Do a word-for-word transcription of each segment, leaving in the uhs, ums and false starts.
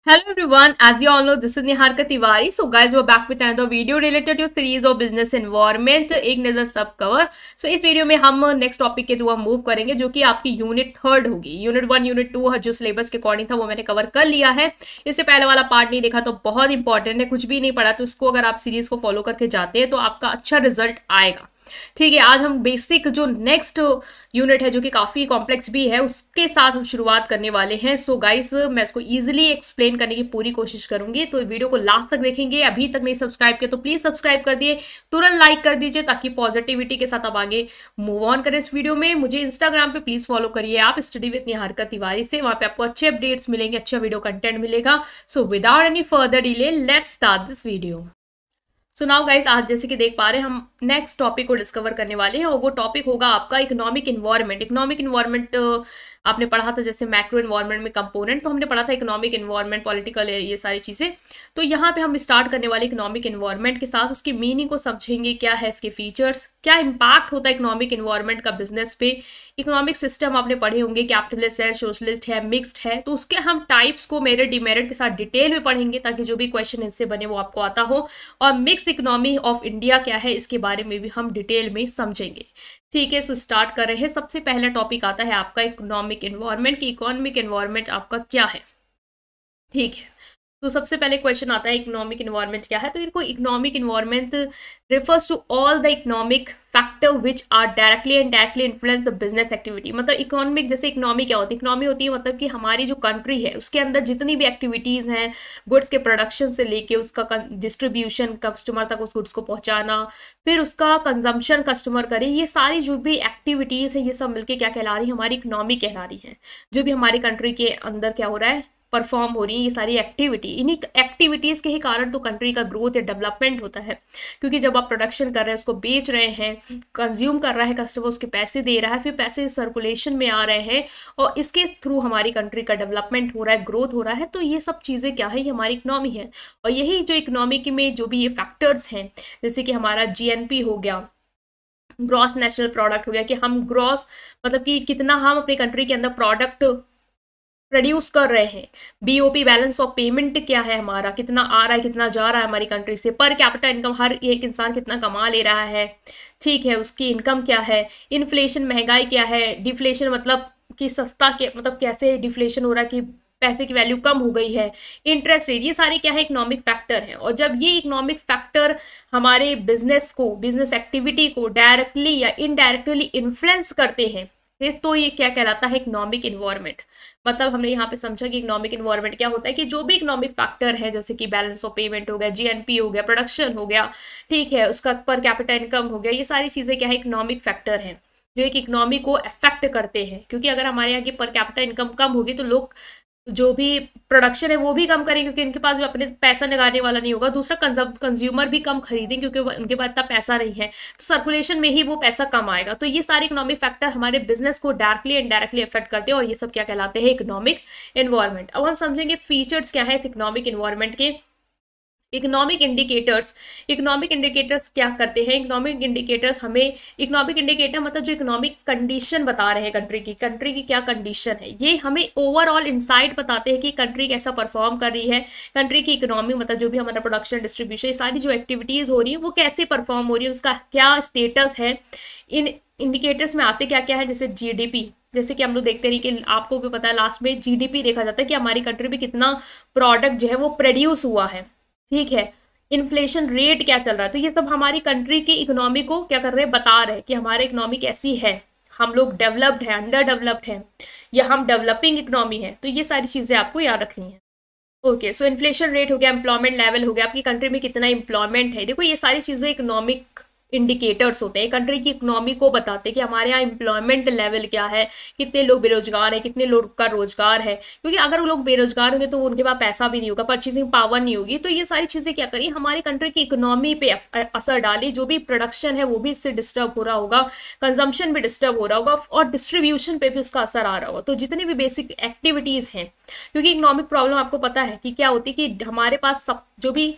Hello everyone, as you all know, this is Niharika Tiwari. So guys, we're back with another video related to series of business environment. एक नजर सब cover. So इस video में हम next topic के through हम move करेंगे जो कि आपकी यूनिट थर्ड होगी. यूनिट वन, यूनिट टू जो सिलेबस के अकॉर्डिंग था वो मैंने कवर कर लिया है. इससे पहले वाला पार्ट नहीं देखा तो बहुत इंपॉर्टेंट है. कुछ भी नहीं पढ़ा तो इसको अगर आप सीरीज को फॉलो करके जाते हैं तो आपका अच्छा रिजल्ट आएगा. ठीक है, आज हम बेसिक जो नेक्स्ट यूनिट है जो कि काफ़ी कॉम्प्लेक्स भी है उसके साथ हम शुरुआत करने वाले हैं. सो गाइस, मैं इसको इजीली एक्सप्लेन करने की पूरी कोशिश करूंगी, तो वीडियो को लास्ट तक देखेंगे. अभी तक नहीं सब्सक्राइब किया तो प्लीज सब्सक्राइब कर दिए, तुरंत लाइक कर दीजिए ताकि पॉजिटिविटी के साथ आप आगे मूव ऑन करें इस वीडियो में. मुझे इंस्टाग्राम पे प्लीज फॉलो करिए आप, स्टडी विद निहारिका तिवारी से. वहां पे आपको अच्छे अपडेट्स मिलेंगे, अच्छा वीडियो कंटेंट मिलेगा. So without any further delay let's start this video. So now guys, आज जैसे कि देख पा रहे हैं हम नेक्स्ट टॉपिक को डिस्कवर करने वाले हैं और वो टॉपिक होगा आपका इकोनॉमिक इन्वायरमेंट. इकोनॉमिक इन्वायरमेंट आपने पढ़ा था जैसे मैक्रो इन्वायरमेंट में कंपोनेंट, तो हमने पढ़ा था इकोनॉमिक इन्वायरमेंट, पॉलिटिकल, ये सारी चीज़ें. तो यहाँ पे हम स्टार्ट करने वाले इकोनॉमिक इन्वायरमेंट के साथ उसकी मीनिंग को समझेंगे, क्या है इसके फीचर्स, क्या इम्पैक्ट होता है इकोनॉमिक इन्वायरमेंट का बिजनेस पे. इकोनॉमिक सिस्टम आपने पढ़े होंगे, कैपिटलिस्ट है, सोशलिस्ट है, मिक्स्ड है, तो उसके हम टाइप्स को मेरिट डिमेरिट के साथ डिटेल में पढ़ेंगे ताकि जो भी क्वेश्चन इससे बने वो आपको आता हो. और मिक्स्ड इकोनॉमी ऑफ इंडिया क्या है इसके बारे में भी हम डिटेल में समझेंगे. ठीक है, सो स्टार्ट कर रहे हैं. सबसे पहला टॉपिक आता है आपका इकोनॉमिक एनवायरनमेंट की इकोनॉमिक एनवायरनमेंट आपका क्या है. ठीक है, तो सबसे पहले क्वेश्चन आता है इकोनॉमिक इन्वायरमेंट क्या है. तो इनको economic environment refers to all the economic factor which are directly and directly influence the business activity. मतलब इकोनॉमिक, जैसे इकोनॉमी क्या होती है, इकोनॉमी होती है मतलब कि हमारी जो कंट्री है उसके अंदर जितनी भी एक्टिविटीज़ हैं, गुड्स के प्रोडक्शन से लेके उसका डिस्ट्रीब्यूशन, कस्टमर तक उस गुड्स को पहुंचाना, फिर उसका कंजम्पशन कस्टमर करे, ये सारी जो भी एक्टिविटीज़ हैं ये सब मिलके क्या कहला रही है, हमारी इकोनॉमी कहला रही है. जो भी हमारी कंट्री के अंदर क्या हो रहा है, परफॉर्म हो रही है ये सारी एक्टिविटी. इन्हीं एक्टिविटीज़ के ही कारण तो कंट्री का ग्रोथ या डेवलपमेंट होता है. क्योंकि जब आप प्रोडक्शन कर रहे हैं, उसको बेच रहे हैं, कंज्यूम कर रहा है कस्टमर, उसके पैसे दे रहा है, फिर पैसे सर्कुलेशन में आ रहे हैं और इसके थ्रू हमारी कंट्री का डेवलपमेंट हो रहा है, ग्रोथ हो रहा है. तो ये सब चीज़ें क्या है, ये हमारी इकोनॉमी है. और यही जो इकोनॉमी में जो भी ये फैक्टर्स हैं, जैसे कि हमारा जी एन पी हो गया, ग्रॉस नेशनल प्रोडक्ट हो गया, कि हम ग्रॉस मतलब कि कितना हम अपनी कंट्री के अंदर प्रोडक्ट प्रोड्यूस कर रहे हैं, बीओपी बैलेंस ऑफ पेमेंट क्या है हमारा, कितना आ रहा है कितना जा रहा है हमारी कंट्री से, पर कैपिटा इनकम हर एक इंसान कितना कमा ले रहा है. ठीक है, उसकी इनकम क्या है, इन्फ्लेशन महंगाई क्या है, डिफ्लेशन मतलब कि सस्ता के मतलब कैसे डिफ्लेशन हो रहा है कि पैसे की वैल्यू कम हो गई है, इंटरेस्ट रेट, ये सारे क्या है इकोनॉमिक फैक्टर हैं. और जब ये इकोनॉमिक फैक्टर हमारे बिजनेस को, बिजनेस एक्टिविटी को डायरेक्टली या इनडायरेक्टली इन्फ्लुएंस करते हैं तो ये क्या कहलाता है इकोनॉमिक इन्वायरमेंट. मतलब हमने यहाँ पे समझा कि इकोनॉमिक इन्वायरमेंट क्या होता है कि जो भी इकोनॉमिक फैक्टर है, जैसे कि बैलेंस ऑफ पेमेंट हो गया, जीएनपी हो गया, प्रोडक्शन हो गया, ठीक है, उसका पर कैपिटा इनकम हो गया, ये सारी चीज़ें क्या है इकोनॉमिक फैक्टर हैं जो एक इकोनॉमी को अफेक्ट करते हैं. क्योंकि अगर हमारे यहाँ की पर कैपिटा इनकम कम होगी तो लोग जो भी प्रोडक्शन है वो भी कम करेंगे क्योंकि उनके पास भी अपने पैसा लगाने वाला नहीं होगा. दूसरा, कंज्यूमर भी कम खरीदेंगे क्योंकि उनके पास इतना पैसा नहीं है, तो सर्कुलेशन में ही वो पैसा कम आएगा. तो ये सारे इकोनॉमिक फैक्टर हमारे बिजनेस को डायरेक्टली एंड डायरेक्टली अफेक्ट करते हैं और ये सब क्या कहलाते हैं इकोनॉमिक एनवायरनमेंट. अब हम समझेंगे फीचर्स क्या है इस इकोनॉमिक एनवायरनमेंट के. इकोनॉमिक इंडिकेटर्स, इकोनॉमिक इंडिकेटर्स क्या करते हैं, इकोनॉमिक इंडिकेटर्स हमें, इकोनॉमिक इंडिकेटर मतलब जो इकोनॉमिक कंडीशन बता रहे हैं कंट्री की, कंट्री की क्या कंडीशन है, ये हमें ओवरऑल इनसाइट बताते हैं कि कंट्री कैसा परफॉर्म कर रही है, कंट्री की इकोनॉमी मतलब जो भी हमारा प्रोडक्शन, डिस्ट्रीब्यूशन, सारी जो एक्टिविटीज़ हो रही है वो कैसे परफॉर्म हो रही है, उसका क्या स्टेटस है. इन इंडिकेटर्स में आते क्या क्या है, जैसे जीडीपी, जैसे कि हम लोग देखते हैं कि आपको भी पता है लास्ट में जीडीपी देखा जाता है कि हमारी कंट्री में कितना प्रोडक्ट जो है वो प्रोड्यूस हुआ है. ठीक है, इन्फ्लेशन रेट क्या चल रहा है, तो ये सब हमारी कंट्री की इकोनॉमी को क्या कर रहे हैं, बता रहे हैं कि हमारी इकोनॉमी कैसी है, हम लोग डेवलप्ड है, अंडर डेवलप्ड है, या हम डेवलपिंग इकोनॉमी है. तो ये सारी चीज़ें आपको याद रखनी है. ओके, सो इन्फ्लेशन रेट हो गया, एम्प्लॉयमेंट लेवल हो गया, आपकी कंट्री में कितना एम्प्लॉयमेंट है. देखो ये सारी चीज़ें इकोनॉमिक इंडिकेटर्स होते हैं, कंट्री की इकोनॉमी को बताते हैं कि हमारे यहाँ एम्प्लॉयमेंट लेवल क्या है, कितने लोग बेरोजगार हैं, कितने लोग का रोजगार है. क्योंकि अगर वो लोग बेरोजगार होंगे तो उनके पास पैसा भी नहीं होगा, परचेसिंग पावर नहीं होगी. तो ये सारी चीज़ें क्या करी, हमारी कंट्री की इकोनॉमी पे असर डाली. जो भी प्रोडक्शन है वो भी इससे डिस्टर्ब हो रहा होगा, कंजम्पशन भी डिस्टर्ब हो रहा होगा और डिस्ट्रीब्यूशन पे भी उसका असर आ रहा होगा. तो जितनी भी बेसिक एक्टिविटीज़ हैं, क्योंकि इकोनॉमिक प्रॉब्लम आपको पता है कि क्या होती है कि हमारे पास सब जो भी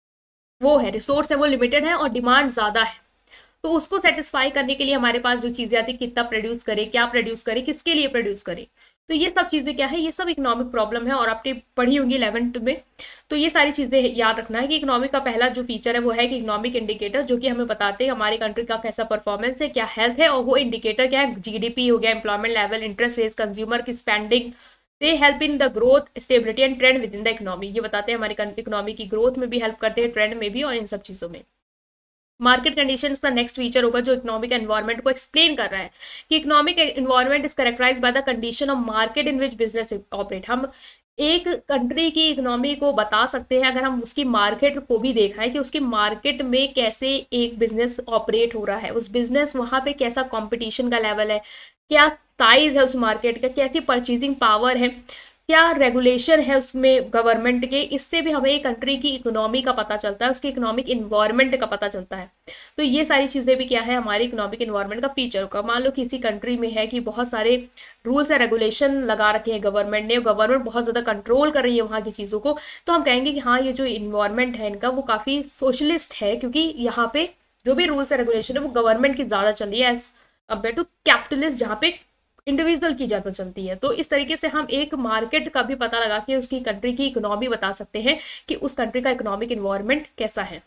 वो है रिसोर्स है वो लिमिटेड है और डिमांड ज़्यादा है. तो उसको सेटिस्फाई करने के लिए हमारे पास जो चीज़ें आती है, कितना प्रोड्यूस करे, क्या प्रोड्यूस करे, किसके लिए प्रोड्यूस करे. तो ये सब चीज़ें क्या है, ये सब इकोनॉमिक प्रॉब्लम है और आपने पढ़ी होंगी इलेवेंथ में। तो ये सारी चीज़ें याद रखना है कि इकोनॉमिक का पहला जो फीचर है वो है कि इकोनॉमिक इंडिकेटर, जो कि हमें बताते हैं हमारी कंट्री का कैसा परफॉर्मेंस है, क्या हेल्थ है, और वो इंडिकेटर क्या है, जीडीपी हो गया, employment level, interest rates, consumer की spending, they help in the growth, stability and trend within the economy. ये बताते हैं हमारी इकोनॉमी की ग्रोथ में भी हेल्प करते हैं, ट्रेंड में भी, और इन सब चीज़ों में। मार्केट कंडीशंस का नेक्स्ट फीचर होगा जो इकोनॉमिक एनवायरनमेंट को एक्सप्लेन कर रहा है कि economic environment is characterize by the condition of market in which business operate. हम एक कंट्री की इकोनॉमी को बता सकते हैं अगर हम उसकी मार्केट को भी देखा है कि उसकी मार्केट में कैसे एक बिजनेस ऑपरेट हो रहा है, उस बिजनेस वहाँ पे कैसा कंपटीशन का लेवल है, क्या साइज है उस मार्केट का, कैसी परचेजिंग पावर है, क्या रेगुलेशन है उसमें गवर्नमेंट के। इससे भी हमें कंट्री की इकोनॉमी का पता चलता है, उसके इकोनॉमिक इन्वायरमेंट का पता चलता है। तो ये सारी चीज़ें भी क्या है, हमारी इकोनॉमिक इन्वायरमेंट का फीचर होगा। मान लो किसी कंट्री में है कि बहुत सारे रूल्स एंड रेगुलेशन लगा रखे हैं गवर्नमेंट ने, गवर्नमेंट बहुत ज़्यादा कंट्रोल कर रही है वहाँ की चीज़ों को, तो हम कहेंगे कि हाँ ये जो इन्वायरमेंट है इनका वो काफ़ी सोशलिस्ट है, क्योंकि यहाँ पे जो भी रूल्स एंड रेगुलेशन है वो गवर्नमेंट की ज़्यादा चल रही है एज कम्पेयर टू कैपिटलिस्ट जहाँ पे इंडिविजुअल की ज़्यादा चलती है। तो इस तरीके से हम एक मार्केट का भी पता लगा के उसकी कंट्री की इकोनॉमी बता सकते हैं कि उस कंट्री का इकोनॉमिक इन्वायरमेंट कैसा है।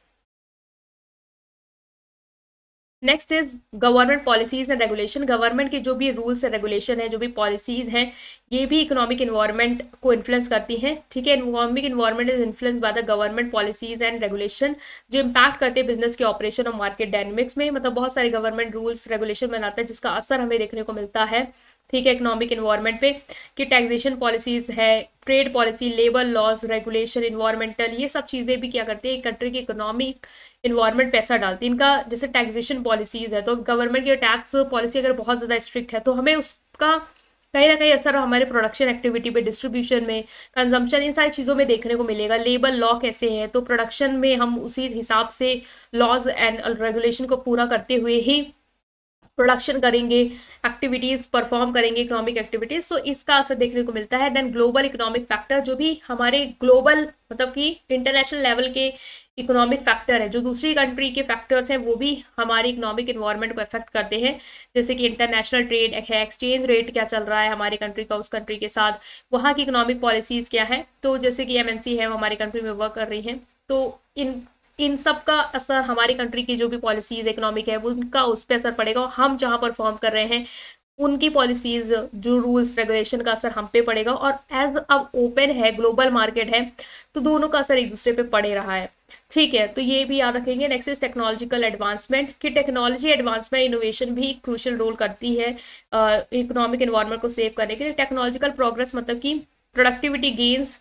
Next is government policies and regulation. Government के जो भी रूल्स एंड रेगुलेशन है, जो भी पॉलिसीज हैं, ये भी इकोनॉमिक इन्वायरमेंट को इन्फ्लुएंस करती हैं। ठीक है, economic environment is influence by the government policies and regulation, जो इम्पैक्ट करते हैं बिजनेस के ऑपरेशन और मार्केट डायनेमिक्स में। मतलब बहुत सारे गवर्नमेंट रूल्स रेगुलेशन बनाता है जिसका असर हमें देखने को मिलता है, ठीक है, इकोनॉमिक इन्वायरमेंट पे, कि टैक्सेशन पॉलिसीज है, trade policy, labour laws, regulation, environmental, ये सब चीज़ें भी क्या करती है एक कंट्री की इकोनॉमिक इन्वायरमेंट पे असर डालती है। इनका जैसे टैक्सेशन पॉलिसीज है, तो गवर्नमेंट की टैक्स पॉलिसी अगर बहुत ज़्यादा स्ट्रिक्ट है तो हमें उसका कहीं ना कहीं असर हमारे प्रोडक्शन एक्टिविटी पे, डिस्ट्रीब्यूशन में, कंजम्पशन, इन सारी चीज़ों में देखने को मिलेगा। लेबर लॉ कैसे है, तो प्रोडक्शन में हम उसी हिसाब से लॉज एंड रेगुलेशन को पूरा करते हुए ही प्रोडक्शन करेंगे, एक्टिविटीज़ परफॉर्म करेंगे, इकोनॉमिक एक्टिविटीज़, तो इसका असर देखने को मिलता है। देन ग्लोबल इकोनॉमिक फैक्टर, जो भी हमारे ग्लोबल मतलब कि इंटरनेशनल लेवल के इकोनॉमिक फैक्टर है, जो दूसरी कंट्री के फैक्टर्स हैं वो भी हमारी इकोनॉमिक इन्वायरमेंट को अफेक्ट करते हैं। जैसे कि इंटरनेशनल ट्रेड है, एक्सचेंज रेट क्या चल रहा है हमारी कंट्री का उस कंट्री के साथ, वहाँ की इकोनॉमिक पॉलिसीज़ क्या है। तो जैसे कि एमएनसी है वो हमारी कंट्री में वर्क कर रही हैं, तो इन इन सब का असर हमारी कंट्री की जो भी पॉलिसीज इकोनॉमिक है वो उनका उस पर असर पड़ेगा, और हम जहाँ परफॉर्म कर रहे हैं उनकी पॉलिसीज जो रूल्स रेगुलेशन का असर हम पे पड़ेगा। और एज अब ओपन है, ग्लोबल मार्केट है, तो दोनों का असर एक दूसरे पे पड़े रहा है। ठीक है, तो ये भी याद रखेंगे। नेक्स्ट इज टेक्नोलॉजिकल एडवांसमेंट, कि टेक्नोलॉजी एडवांसमेंट इनोवेशन भी क्रूशियल रोल करती है इकोनॉमिक इन्वायरमेंट को सेव करने के लिए। टेक्नोलॉजिकल प्रोग्रेस मतलब कि प्रोडक्टिविटी गेन्स,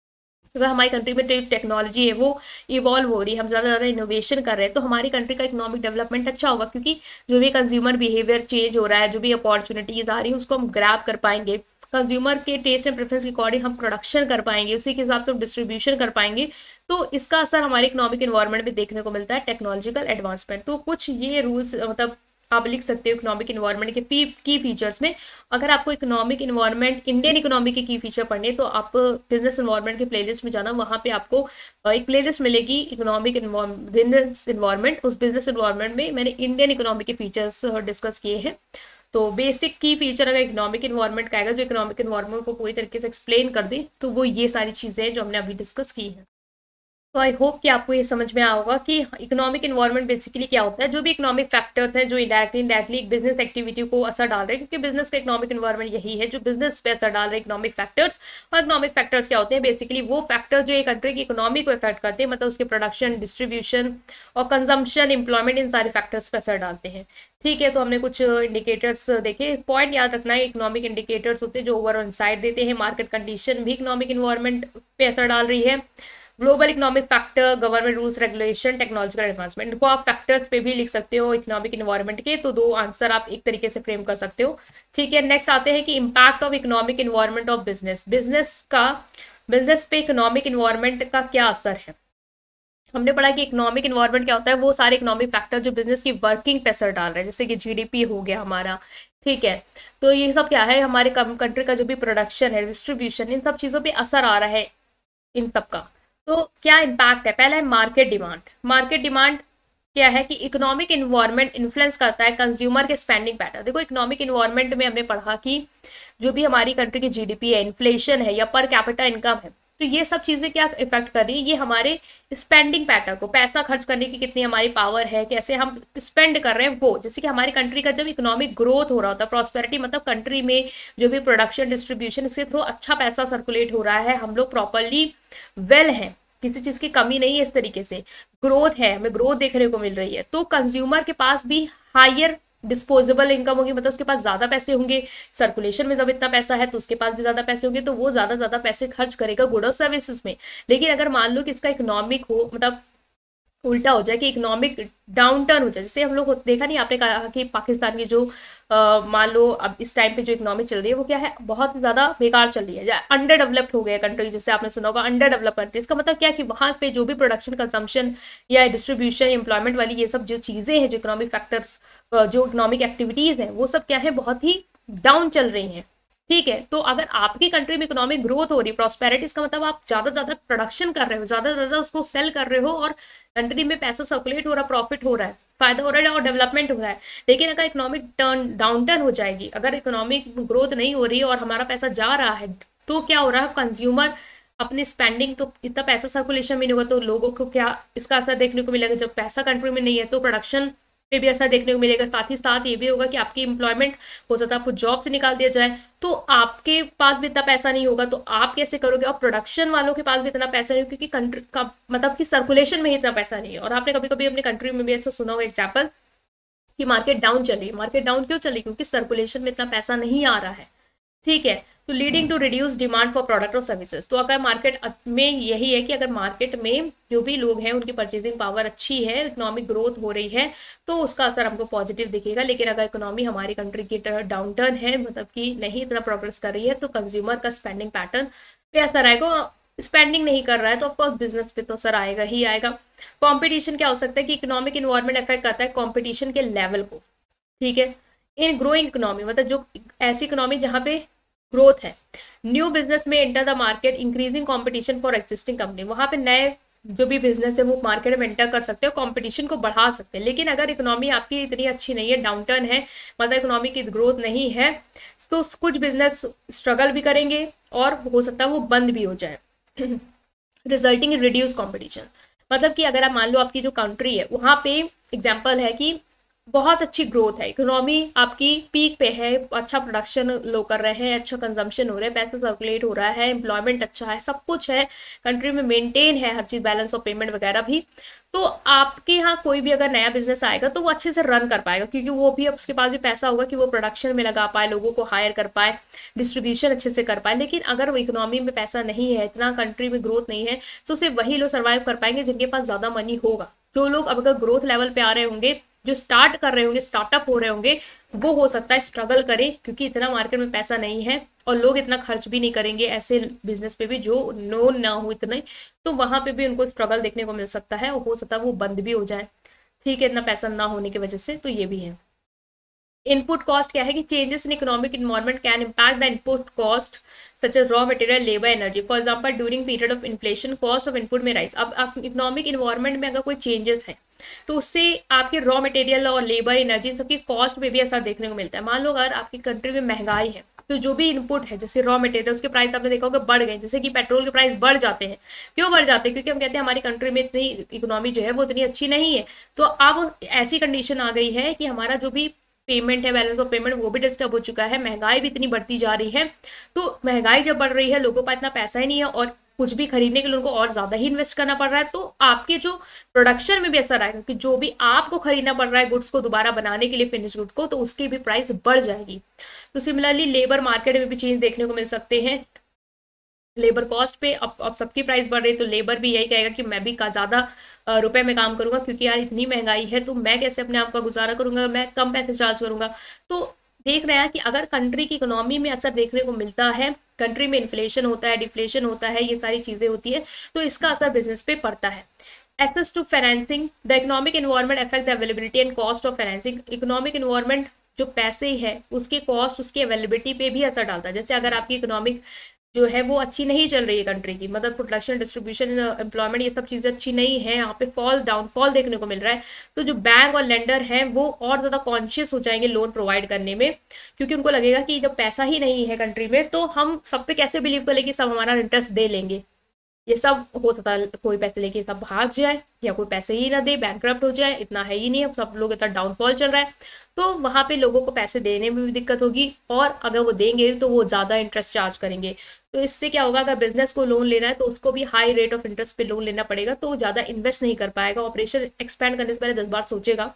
अगर हमारी कंट्री में टेक्नोलॉजी है वो इवॉल्व हो रही है, हम ज़्यादा ज़्यादा इनोवेशन कर रहे हैं, तो हमारी कंट्री का इकोनॉमिक डेवलपमेंट अच्छा होगा, क्योंकि जो भी कंज्यूमर बिहेवियर चेंज हो रहा है, जो भी अपॉर्चुनिटीज़ आ रही है उसको हम ग्रैब कर पाएंगे। कंज्यूमर के टेस्ट एंड प्रेफरेंस के अकॉर्डिंग हम प्रोडक्शन कर पाएंगे, उसी के हिसाब से हम डिस्ट्रीब्यूशन कर पाएंगे। तो इसका असर हमारे इकोनॉमिक इन्वायरमेंट में देखने को मिलता है, टेक्नोलॉजिकल एडवांसमेंट। तो कुछ ये रूल्स मतलब आप लिख सकते हो इकोनॉमिक इन्वायरमेंट के फी की फीचर्स में। अगर आपको इकोनॉमिक इन्वायरमेंट इंडियन इकोनॉमी के की फीचर पढ़ने तो आप बिजनेस इन्वायरमेंट के प्लेलिस्ट में जाना, वहाँ पे आपको एक प्लेलिस्ट मिलेगी इकोनॉमिक बिजनेस इन्वायरमेंट। उस बिजनेस इन्वायरमेंट में मैंने इंडियन इकोनॉमी के फीचर्स डिस्कस किए हैं। तो बेसिक की फीचर अगर इकोनॉमिक इन्वायरमेंट का आएगा जो इकोनॉमिक इन्वायरमेंट को पूरी तरीके से एक्सप्लेन कर दे, तो वो ये सारी चीज़ें हैं जो हमने अभी डिस्कस की हैं। तो आई होप कि आपको ये समझ में आया होगा कि इकोनॉमिक इन्वायरमेंट बेसिकली क्या होता है। जो भी इकोनॉमिक फैक्टर्स हैं जो इनडायरेक्टली इनडायरेक्टली एक बिजनेस एक्टिविटी को असर डाल रहे हैं, क्योंकि बिजनेस का इकोनॉमिक इन्वायरमेंट यही है जो बिजनेस पे असर डाल रहे हैं, इकोनॉमिक फैक्टर्स। और इकोनॉमिक फैक्टर्स क्या होते हैं, बेसिकली वो फैक्टर जो एक कंट्री की इकोनॉमी को इफेक्ट करते हैं, मतलब उसके प्रोडक्शन, डिस्ट्रीब्यूशन और कंजम्पशन, एम्प्लॉयमेंट, इन सारे फैक्टर्स पर असर डालते हैं। ठीक है, तो हमने कुछ इंडिकेटर्स देखे। पॉइंट याद रखना है, इकोनॉमिक इंडिकेटर्स होते हैं जो ओवरऑल इनसाइट देते हैं। मार्केट कंडीशन भी इकोनॉमिक इन्वायरमेंट पे असर डाल रही है। Global economic factor, government rules regulation, technological advancement, इनको आप फैक्टर्स पे भी लिख सकते हो इकोनॉमिक इन्वायरमेंट के। तो दो आंसर आप एक तरीके से फ्रेम कर सकते हो। ठीक है, नेक्स्ट आते हैं कि impact of economic environment of business. Business का बिजनेस पे इकोनॉमिक इन्वायरमेंट का क्या असर है। हमने पढ़ा कि इकोनॉमिक इन्वायरमेंट क्या होता है, वो सारे इकोनॉमिक फैक्टर जो बिजनेस की वर्किंग पे असर डाल रहे हैं, जैसे कि जीडीपी हो गया हमारा। ठीक है, तो ये सब क्या है, हमारे कंट्री का जो भी प्रोडक्शन है, डिस्ट्रीब्यूशन, इन सब चीज़ों पे असर आ रहा है इन सब का। तो क्या इम्पैक्ट है, पहला है मार्केट डिमांड। मार्केट डिमांड क्या है कि इकोनॉमिक इन्वायरमेंट इन्फ्लुएंस करता है कंज्यूमर के स्पेंडिंग पैटर्न। देखो इकोनॉमिक इन्वायरमेंट में हमने पढ़ा कि जो भी हमारी कंट्री की जीडीपी है, इन्फ्लेशन है या पर कैपिटा इनकम है, तो ये सब चीजें क्या इफेक्ट कर रही है, ये हमारे स्पेंडिंग पैटर्न को, पैसा खर्च करने की कितनी हमारी पावर है, कैसे हम स्पेंड कर रहे हैं वो। जैसे कि हमारी कंट्री का जब इकोनॉमिक ग्रोथ हो रहा होता है, प्रॉस्पेरिटी मतलब कंट्री में जो भी प्रोडक्शन डिस्ट्रीब्यूशन इसके थ्रू अच्छा पैसा सर्कुलेट हो रहा है, हम लोग प्रॉपरली वेल हैं, किसी चीज की कमी नहीं है, इस तरीके से ग्रोथ है, हमें ग्रोथ देखने को मिल रही है, तो कंज्यूमर के पास भी हायर डिस्पोजेबल इनकम होगी, मतलब उसके पास ज्यादा पैसे होंगे, सर्कुलेशन में जब इतना पैसा है तो उसके पास भी ज्यादा पैसे होंगे, तो वो ज्यादा ज्यादा पैसे खर्च करेगा गुड और सर्विसेज में। लेकिन अगर मान लो कि इसका इकोनॉमिक हो, मतलब उल्टा हो जाए कि इकोनॉमिक डाउन टर्न हो जाए, जैसे हम लोग देखा नहीं, आपने कहा कि पाकिस्तान की जो मान लो अब इस टाइम पे जो इकोनॉमी चल रही है वो क्या है, बहुत ज्यादा बेकार चल रही है, या अंडर डेवलप्ड हो गया कंट्री, जैसे आपने सुना होगा अंडर डेवलप कंट्री। इसका मतलब क्या है कि वहां पे जो भी प्रोडक्शन कंजम्पशन या डिस्ट्रीब्यूशन एम्प्लॉयमेंट वाली ये सब जो चीजें हैं, जो इकोनॉमिक फैक्टर्स, जो इकोनॉमिक एक्टिविटीज हैं, वो सब क्या है, बहुत ही डाउन चल रही हैं। ठीक है, तो अगर आपकी कंट्री में इकोनॉमिक ग्रोथ हो रही है, प्रॉस्पेरिटी, इसका मतलब आप ज्यादा ज्यादा प्रोडक्शन कर रहे हो, ज्यादा ज्यादा उसको सेल कर रहे हो और कंट्री में पैसा सर्कुलेट हो रहा है, प्रॉफिट हो रहा है, फायदा हो रहा है और डेवलपमेंट हो रहा है। लेकिन अगर इकोनॉमिक टर्न डाउन टर्न हो जाएगी, अगर इकोनॉमिक ग्रोथ नहीं हो रही है और हमारा पैसा जा रहा है, तो क्या हो रहा है, कंज्यूमर अपनी स्पेंडिंग, तो इतना पैसा सर्कुलेशन में नहीं होगा तो लोगों को क्या इसका असर देखने को मिलेगा, जब पैसा कंट्री में नहीं है तो प्रोडक्शन पे भी असर देखने को मिलेगा। साथ ही साथ ये भी होगा कि आपकी एम्प्लॉयमेंट हो सकता है आपको जॉब से निकाल दिया जाए, तो आपके पास भी इतना पैसा नहीं होगा, तो आप कैसे करोगे, और प्रोडक्शन वालों के पास भी इतना पैसा नहीं, क्योंकि कंट्री का मतलब कि सर्कुलेशन में ही इतना पैसा नहीं है। और आपने कभी कभी अपनी कंट्री में भी ऐसा सुना होगा एग्जाम्पल कि मार्केट डाउन चल रही है, मार्केट डाउन क्यों चल रही है, क्योंकि सर्कुलेशन में इतना पैसा नहीं आ रहा है। ठीक है, तो leading to reduce demand for product और सर्विसेज। तो अगर मार्केट में यही है कि अगर मार्केट में जो भी लोग हैं उनकी परचेजिंग पावर अच्छी है, इकोनॉमिक ग्रोथ हो रही है, तो उसका असर हमको पॉजिटिव दिखेगा। लेकिन अगर इकोनॉमी हमारी कंट्री की डाउन टर्न है, मतलब कि नहीं इतना प्रोग्रेस कर रही है, तो कंज्यूमर का स्पेंडिंग पैटर्न पे असर आएगा। स्पेंडिंग नहीं कर रहा है तो ऑफकोर्स बिजनेस पे तो असर आएगा ही आएगा। कॉम्पिटिशन क्या हो सकता है कि इकोनॉमिक इन्वायरमेंट अफेक्ट करता है कॉम्पिटिशन के लेवल को। ठीक है, इन ग्रोइंग इकोनॉमी मतलब जो ऐसी इकोनॉमी जहाँ पे ग्रोथ है, न्यू बिजनेस में enter the market, increasing competition for existing company, वहां पे नए जो भी बिजनेस है वो मार्केट में एंटर कर सकते हो, कंपटीशन को बढ़ा सकते हैं। लेकिन अगर इकोनॉमी आपकी इतनी अच्छी नहीं है, डाउन टर्न है, मतलब इकोनॉमी की ग्रोथ नहीं है, तो कुछ बिजनेस स्ट्रगल भी करेंगे और हो सकता है वो बंद भी हो जाए, रिजल्टिंग इन रिड्यूस कॉम्पिटिशन। मतलब कि अगर आप मान लो आपकी जो कंट्री है वहां पे एग्जाम्पल है कि बहुत अच्छी ग्रोथ है, इकोनॉमी आपकी पीक पे है, अच्छा प्रोडक्शन लोग कर रहे हैं, अच्छा कंजम्पशन हो रहा है, पैसा सर्कुलेट हो रहा है, एम्प्लॉयमेंट अच्छा है, सब कुछ है कंट्री में, मेंटेन है हर चीज, बैलेंस ऑफ पेमेंट वगैरह भी, तो आपके यहाँ कोई भी अगर नया बिजनेस आएगा तो वो अच्छे से रन कर पाएगा, क्योंकि वो भी उसके पास भी पैसा होगा कि वो प्रोडक्शन में लगा पाए, लोगों को हायर कर पाए, डिस्ट्रीब्यूशन अच्छे से कर पाए। लेकिन अगर वो इकोनॉमी में पैसा नहीं है, इतना कंट्री में ग्रोथ नहीं है, तो सिर्फ वही लोग सर्वाइव कर पाएंगे जिनके पास ज्यादा मनी होगा। जो लोग अब अगर ग्रोथ लेवल पे आ रहे होंगे, जो स्टार्ट कर रहे होंगे, स्टार्टअप हो रहे होंगे, वो हो सकता है स्ट्रगल करें, क्योंकि इतना मार्केट में पैसा नहीं है और लोग इतना खर्च भी नहीं करेंगे ऐसे बिजनेस पे भी जो नोन ना हो इतने, तो वहां पे भी उनको स्ट्रगल देखने को मिल सकता है और हो सकता है वो बंद भी हो जाए। ठीक है, इतना पैसा ना होने की वजह से, तो ये भी है। इनपुट कॉस्ट क्या है कि changes in economic environment can impact the input cost such as raw material, labour, energy. For example during period of inflation cost of input में राइज। अब आप इकोनॉमिक इन्वायरमेंट में अगर कोई चेंजेस है तो उससे आपके रॉ मटेरियल और लेबर, एनर्जी सबकी कॉस्ट में भी असर देखने को मिलता है। मान लो अगर आपकी कंट्री में महंगाई है तो जो भी इनपुट है जैसे रॉ मटेरियल, उसके प्राइस आपने देखा होगा बढ़ गए, जैसे कि पेट्रोल के प्राइस बढ़ जाते हैं। क्यों बढ़ जाते हैं? क्योंकि हम कहते हैं हमारी कंट्री में इतनी इकोनॉमी जो है वो इतनी अच्छी नहीं है, तो अब ऐसी कंडीशन आ गई है कि हमारा जो भी पेमेंट है, बैलेंस ऑफ पेमेंट, वो भी डिस्टर्ब हो चुका है, महंगाई भी इतनी बढ़ती जा रही है। तो महंगाई जब बढ़ रही है, लोगों के पास इतना पैसा ही नहीं है और कुछ भी खरीदने के लिए उनको और ज्यादा ही इन्वेस्ट करना पड़ रहा है, तो आपके जो प्रोडक्शन में भी असर आएगा कि जो भी आपको खरीदना पड़ रहा है गुड्स को दोबारा बनाने के लिए, फिनिश गुड्स को, तो उसकी भी प्राइस बढ़ जाएगी। तो सिमिलरली लेबर मार्केट में भी चेंज देखने को मिल सकते हैं। लेबर कॉस्ट पे अब अब सबकी प्राइस बढ़ रही है, तो लेबर भी यही कहेगा कि मैं भी का ज़्यादा रुपए में काम करूंगा, क्योंकि यार इतनी महंगाई है तो मैं कैसे अपने आप का गुजारा करूंगा, मैं कम पैसे चार्ज करूंगा। तो देख रहे हैं कि अगर कंट्री की इकोनॉमी में असर देखने को मिलता है, कंट्री में इन्फ्लेशन होता है, डिफ्लेशन होता है, ये सारी चीज़ें होती है, तो इसका असर बिजनेस पे पड़ता है। Access to financing, the economic environment affect the availability and cost of financing. Economic environment जो पैसे है उसकी कॉस्ट, उसकी अवेलेबिलिटी पे भी असर डालता है। जैसे अगर आपकी इकोनॉमिक जो है वो अच्छी नहीं चल रही है कंट्री की, मतलब प्रोडक्शन, डिस्ट्रीब्यूशन, एम्प्लॉयमेंट, ये सब चीज़ें अच्छी नहीं है, यहाँ पे फॉल डाउनफॉल देखने को मिल रहा है। तो जो बैंक और लेंडर हैं वो और ज़्यादा कॉन्शियस हो जाएंगे लोन प्रोवाइड करने में, क्योंकि उनको लगेगा कि जब पैसा ही नहीं है कंट्री में तो हम सब पे कैसे बिलीव करें कि सब हमारा इंटरेस्ट दे लेंगे। ये सब हो सकता है कोई पैसे लेके सब भाग जाए, या कोई पैसे ही ना दे, बैंकरप्ट हो जाए, इतना है ही नहीं, सब लोग इतना डाउनफॉल चल रहा है, तो वहाँ पे लोगों को पैसे देने में भी दिक्कत होगी, और अगर वो देंगे तो वो ज़्यादा इंटरेस्ट चार्ज करेंगे। तो इससे क्या होगा, अगर बिजनेस को लोन लेना है तो उसको भी हाई रेट ऑफ इंटरेस्ट पे लोन लेना पड़ेगा, तो वो ज़्यादा इन्वेस्ट नहीं कर पाएगा, ऑपरेशन एक्सपेंड करने से पहले दस बार सोचेगा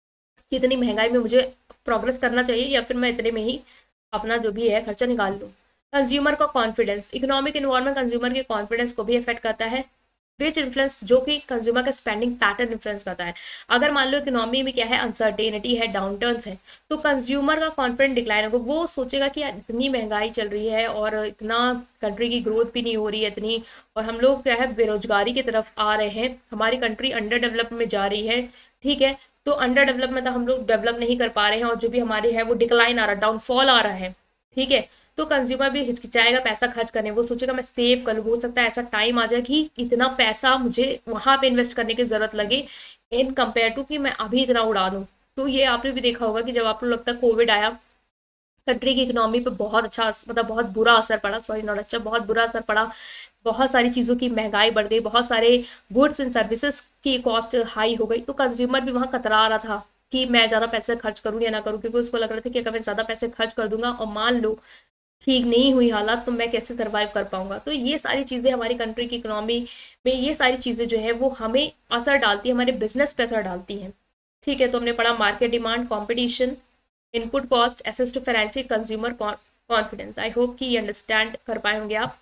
कि इतनी महंगाई में मुझे प्रोग्रेस करना चाहिए या फिर मैं इतने में ही अपना जो भी है खर्चा निकाल लूँ। कंज्यूमर का कॉन्फिडेंस, इकोनॉमिक इन्वायरमेंट कंज्यूमर के कॉन्फिडेंस को भी इफेक्ट करता है, विच इन्फ्लुएंस, जो कि कंज्यूमर का स्पेंडिंग पैटर्न इन्फ्लुएंस करता है। अगर मान लो इकोनॉमी में क्या है, अनसर्टेनिटी है, डाउन टर्न्स है, तो कंज्यूमर का कॉन्फिडेंस डिक्लाइन होगा, वो सोचेगा कि यार इतनी महंगाई चल रही है और इतना कंट्री की ग्रोथ भी नहीं हो रही है इतनी, और हम लोग क्या है बेरोजगारी की तरफ आ रहे हैं, हमारी कंट्री अंडर डेवलप में जा रही है, ठीक है, तो अंडर डेवलप में तो हम लोग डेवलप नहीं कर पा रहे हैं, और जो भी हमारे है वो डिक्लाइन आ रहा है, डाउनफॉल आ रहा है, ठीक है, तो कंज्यूमर भी हिचकिचाएगा पैसा खर्च करने, वो सोचेगा मैं सेव कर लूँ, हो सकता है ऐसा टाइम आ जाए कि इतना पैसा मुझे वहाँ पे इन्वेस्ट करने की जरूरत लगे इन कंपेयर टू कि मैं अभी इतना उड़ा दूँ। तो ये आपने भी देखा होगा कि जब आपको लगता है कोविड आया, कंट्री की इकोनॉमी पे बहुत अच्छा मतलब बहुत बुरा असर पड़ा, सॉरी नॉट अच्छा, बहुत बुरा असर पड़ा, बहुत सारी चीज़ों की महंगाई बढ़ गई, बहुत सारे गुड्स एंड सर्विसेज की कॉस्ट हाई हो गई, तो कंज्यूमर भी वहाँ कतरा रहा था कि मैं ज़्यादा पैसे खर्च करूँ या ना करूँ, क्योंकि उसको लग रहा था कि अगर मैं ज़्यादा पैसे खर्च कर दूंगा और मान लो ठीक नहीं हुई हालात तो मैं कैसे सर्वाइव कर पाऊंगा। तो ये सारी चीज़ें हमारी कंट्री की इकोनॉमी में, ये सारी चीज़ें जो है वो हमें असर डालती है, हमारे बिजनेस पे असर डालती हैं, ठीक है। तो हमने पढ़ा market demand, competition, input cost, access to financial, consumer confidence. I hope कि ये अंडरस्टैंड कर पाए होंगे आप।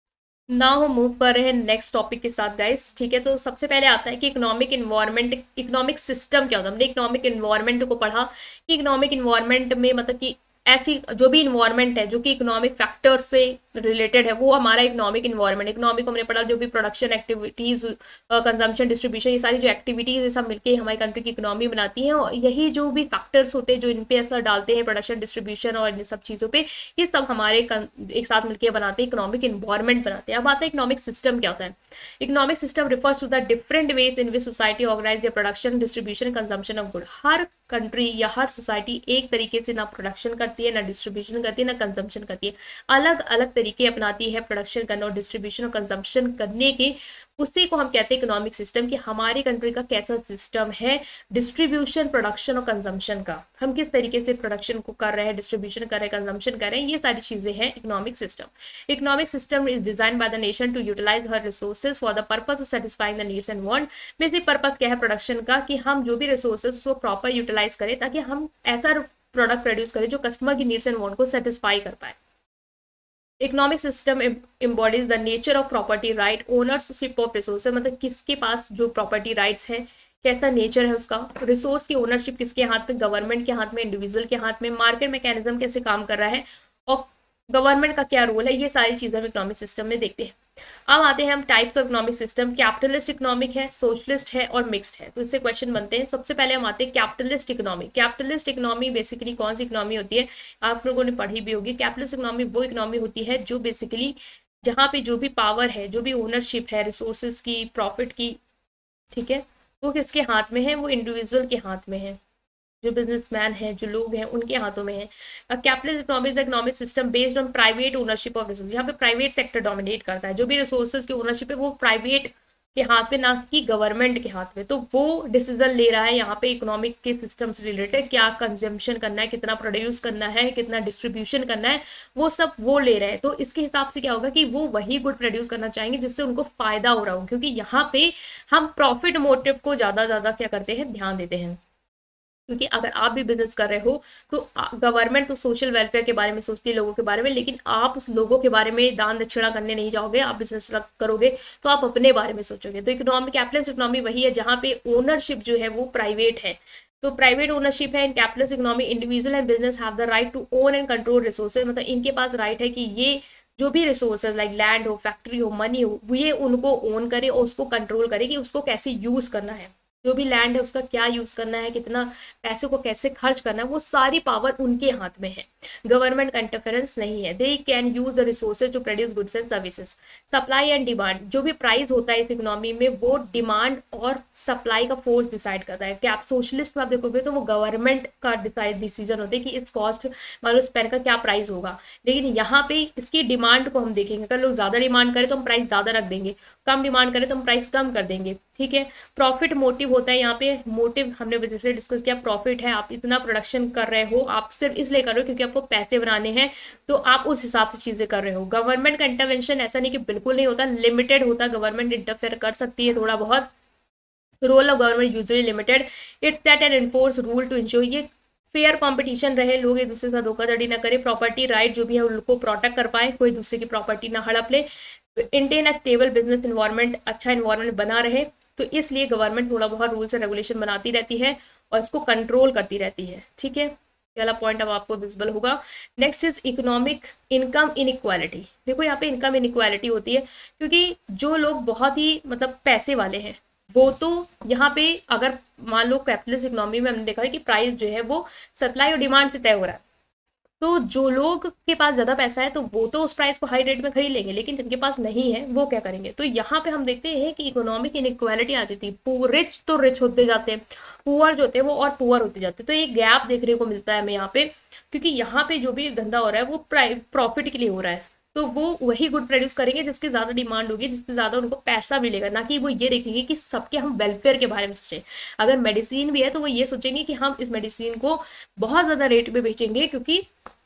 नाउ हम मूव कर रहे हैं नेक्स्ट टॉपिक के साथ गाइस, ठीक है। तो सबसे पहले आता है कि इकोनॉमिक इन्वायरमेंट, इकोनॉमिक सिस्टम क्या होता है। हमने इकोनॉमिक इन्वायरमेंट को पढ़ा कि इकोनॉमिक इन्वायरमेंट में मतलब कि ऐसी जो भी इन्वायरमेंट है जो कि इकोनॉमिक फैक्टर्स से रिलेटेड है वो हमारा इकोनॉमिक इन्वायरमेंट। इकोनॉमिक हमने पढ़ा जो भी प्रोडक्शन एक्टिविटीज, कंजम्पशन, डिस्ट्रीब्यूशन, ये सारी जो एक्टिविटीज है सब मिलके हमारी कंट्री की इकोनॉमी बनाती हैं, और यही जो भी फैक्टर्स होते हैं जो इन पे असर डालते हैं, प्रोडक्शन, डिस्ट्रीब्यूशन और इन सब चीज़ों पे, ये सब हमारे एक साथ मिलकर बनाते हैं इकोनॉमिक इन्वायरमेंट बनाते हैं। अब आता है इकोनॉमिक सिस्टम क्या होता है। Economic system refers to the different ways in which society organize the production, distribution, consumption of good. हर कंट्री या हर सोसाइटी एक तरीके से ना प्रोडक्शन करती है, ना डिस्ट्रीब्यूशन करती है, ना कंजम्पशन करती है, अलग अलग तरीके अपनाती है प्रोडक्शन करने और डिस्ट्रीब्यूशन और कंजम्पशन करने के। उसी को हम कहते हैं इकोनॉमिक सिस्टम, कि हमारी कंट्री का कैसा सिस्टम है डिस्ट्रीब्यूशन, प्रोडक्शन और कंजम्पशन का, हम किस तरीके से प्रोडक्शन को कर रहे हैं, डिस्ट्रीब्यूशन कर रहे हैं, कंजम्पशन कर रहे हैं, ये सारी चीजें हैं economic system. Economic system is design by the nation to utilize her resources for the purpose of satisfying the needs and want. Basic purpose क्या है प्रोडक्शन का, कि हम जो भी रिसोर्सेज उसको प्रॉपर यूटिलाइज करें ताकि हम ऐसा प्रोडक्ट प्रोड्यूस करें जो कस्टमर की नीड्स एंड वांट को सेटिस्फाई कर पाए। Economic system embodies the nature of property right, ownership of resources, मतलब किसके पास जो प्रॉपर्टी राइट्स है, कैसा नेचर है उसका, रिसोर्स की ओनरशिप किसके हाथ में, गवर्नमेंट के हाथ में, इंडिविजुअल के हाथ में, मार्केट मैकेनिज्म कैसे काम कर रहा है और गवर्नमेंट का क्या रोल है, ये सारी चीजें हम इकोनॉमिक सिस्टम में देखते हैं। अब आते हैं हम types of economic system. Capitalist economic है, सोशलिस्ट है और मिक्स्ड है। तो इससे क्वेश्चन बनते हैं। सबसे पहले हम आते हैं capitalist economy. Capitalist economy basically कौन सी इकोनॉमी होती है, आप लोगों ने पढ़ी भी होगी। कैपिटलिस्ट इकोनॉमी वो इकोनॉमी होती है जो बेसिकली जहाँ पे जो भी पावर है, जो भी ओनरशिप है रिसोर्सेज की, प्रॉफिट की, ठीक है, वो किसके हाथ में है, वो इंडिविजुअल के हाथ में है, जो बिजनेसमैन है, जो लोग हैं उनके हाथों में है। Capitalist economy is economic system based on private ownership of resource. यहाँ पे प्राइवेट सेक्टर डोमिनेट करता है, जो भी रिसोर्सेज की ओनरशिप है वो प्राइवेट के हाथ में, ना कि गवर्नमेंट के हाथ में। तो वो डिसीजन ले रहा है यहाँ पे इकोनॉमिक के सिस्टम से रिलेटेड, क्या कंजम्पशन करना है, कितना प्रोड्यूस करना है, कितना डिस्ट्रीब्यूशन करना है, वो सब वो ले रहे हैं। तो इसके हिसाब से क्या होगा कि वो वही गुड प्रोड्यूस करना चाहेंगे जिससे उनको फायदा हो रहा हो, क्योंकि यहाँ पे हम प्रॉफिट मोटिव को ज्यादा ज्यादा क्या करते हैं, ध्यान देते हैं। क्योंकि अगर आप भी बिजनेस कर रहे हो तो गवर्नमेंट तो सोशल वेलफेयर के बारे में सोचती है, लोगों के बारे में, लेकिन आप उस लोगों के बारे में दान दक्षिणा करने नहीं जाओगे। आप बिजनेस करोगे तो आप अपने बारे में सोचोगे। तो इकोनॉमिक कैपिटलिस्ट इकोनॉमी वही है जहाँ पे ओनरशिप जो है वो प्राइवेट है। तो प्राइवेट ओनरशिप है in capitalist economy. Individual and business have the right to own and control resources, मतलब इनके पास राइट है कि ये जो भी रिसोर्सेज लाइक लैंड हो, फैक्ट्री हो, मनी हो, ये उनको ओन करे और उसको कंट्रोल करे कि उसको कैसे यूज करना है। जो भी लैंड है उसका क्या यूज करना है, कितना पैसे को कैसे खर्च करना है, वो सारी पावर उनके हाथ में है। गवर्नमेंट का इंटरफेरेंस नहीं है। They can use the resources to produce goods and services. Supply and demand, जो भी प्राइस होता है इस इकोनॉमी में वो डिमांड और सप्लाई का फोर्स डिसाइड करता है। क्या आप सोशलिस्ट में आप देखोगे तो वो गवर्नमेंट का डिसाइड डिसीजन होता है कि इस कॉस्ट मान लो इस पेन का क्या प्राइस होगा, लेकिन यहाँ पे इसकी डिमांड को हम देखेंगे। अगर लोग ज्यादा डिमांड करें तो हम प्राइस ज्यादा रख देंगे, कम डिमांड करें तो हम प्राइस कम कर देंगे, ठीक है। प्रॉफिट मोटिव होता है यहाँ पे। मोटिव हमने जैसे डिस्कस किया, प्रॉफिट है, आप इतना प्रोडक्शन कर रहे हो, आप सिर्फ इसलिए कर रहे हो क्योंकि आपको पैसे बनाने हैं, तो आप उस हिसाब से चीजें कर रहे हो। गवर्नमेंट का इंटरवेंशन ऐसा नहीं कि बिल्कुल नहीं होता, लिमिटेड होता। गवर्नमेंट इंटरफेयर कर सकती है थोड़ा बहुत। Role of government usually limited. It's that and enforce rule to ensure ये फेयर कंपटीशन रहे, लोग एक दूसरे के साथ धोखाधड़ी ना करें, प्रॉपर्टी राइट जो भी है उनको प्रोटेक्ट कर पाए, कोई दूसरे की प्रॉपर्टी ना हड़प ले, maintain a stable business environment, अच्छा इन्वायरमेंट बना रहे। तो इसलिए गवर्नमेंट थोड़ा बहुत रूल्स एंड रेगुलेशन बनाती रहती है और इसको कंट्रोल करती रहती है, ठीक है। पहला पॉइंट अब आपको विजिबल होगा। Next is economic income inequality. देखो यहाँ पे इनकम इनइक्वालिटी होती है क्योंकि जो लोग बहुत ही मतलब पैसे वाले हैं वो तो यहाँ पे अगर मान लो कैपिटलिस्ट इकोनॉमी में हमने देखा है कि प्राइस जो है वो सप्लाई और डिमांड से तय हो रहा है, तो जो लोग के पास ज्यादा पैसा है तो वो तो उस प्राइस को हाई रेट में खरीद लेंगे, लेकिन जिनके पास नहीं है वो क्या करेंगे। तो यहाँ पे हम देखते हैं कि इकोनॉमिक इनइक्वालिटी आ जाती है। रिच तो रिच होते जाते हैं, पुअर जो होते हैं वो और पुअर होते जाते हैं। तो एक गैप देखने को मिलता है हमें यहाँ पे, क्योंकि यहाँ पे जो भी धंधा हो रहा है वो प्रॉफिट के लिए हो रहा है, तो वो वही गुड प्रोड्यूस करेंगे जिसकी ज्यादा डिमांड होगी, जिससे ज्यादा उनको पैसा मिलेगा, ना कि वो ये देखेंगे कि सबके हम वेलफेयर के बारे में सोचें। अगर मेडिसिन भी है तो वो ये सोचेंगे कि हम इस मेडिसिन को बहुत ज्यादा रेट में बेचेंगे क्योंकि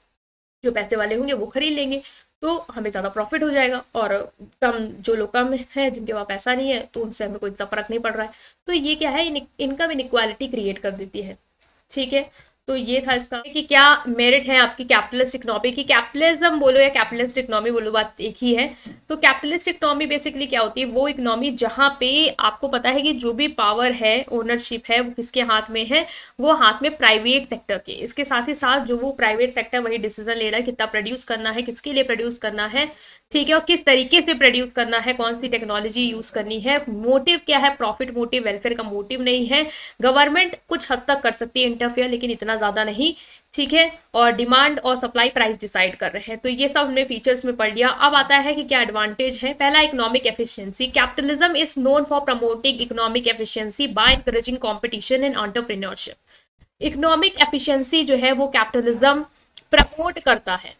जो पैसे वाले होंगे वो खरीद लेंगे, तो हमें ज्यादा प्रॉफिट हो जाएगा, और कम जो लोग कम है जिनके पास पैसा नहीं है तो उनसे हमें कोई इतना फर्क नहीं पड़ रहा है। तो ये क्या है, इनकम इनइक्वालिटी क्रिएट कर देती है, ठीक है। तो ये था इसका कि क्या मेरिट है आपकी कैपिटलिस्ट इकोनॉमी की। कैपिटलिज्म बोलो या कैपिटलिस्ट इकोनॉमी बोलो, बात एक ही है। तो कैपिटलिस्ट इकोनॉमी बेसिकली क्या होती है, वो इकोनॉमी जहाँ पे आपको पता है कि जो भी पावर है, ओनरशिप है, वो किसके हाथ में है, वो हाथ में प्राइवेट सेक्टर के। इसके साथ ही साथ जो वो प्राइवेट सेक्टर वही डिसीजन ले रहा है कितना प्रोड्यूस करना है, किसके लिए प्रोड्यूस करना है, ठीक है, और किस तरीके से प्रोड्यूस करना है, कौन सी टेक्नोलॉजी यूज करनी है। मोटिव क्या है, प्रॉफिट मोटिव, वेलफेयर का मोटिव नहीं है। गवर्नमेंट कुछ हद तक कर सकती है इंटरफेयर, लेकिन इतना ज्यादा नहीं, ठीक है। और डिमांड और सप्लाई प्राइस डिसाइड कर रहे हैं। तो ये सब हमने फीचर्स में पढ़ लिया। अब आता है कि क्या एडवांटेज है। पहला, economic efficiency. Capitalism is known for promoting economic efficiency by encouraging competition and entrepreneurship. Economic efficiency जो है वो कैपिटलिज्म प्रमोट करता है।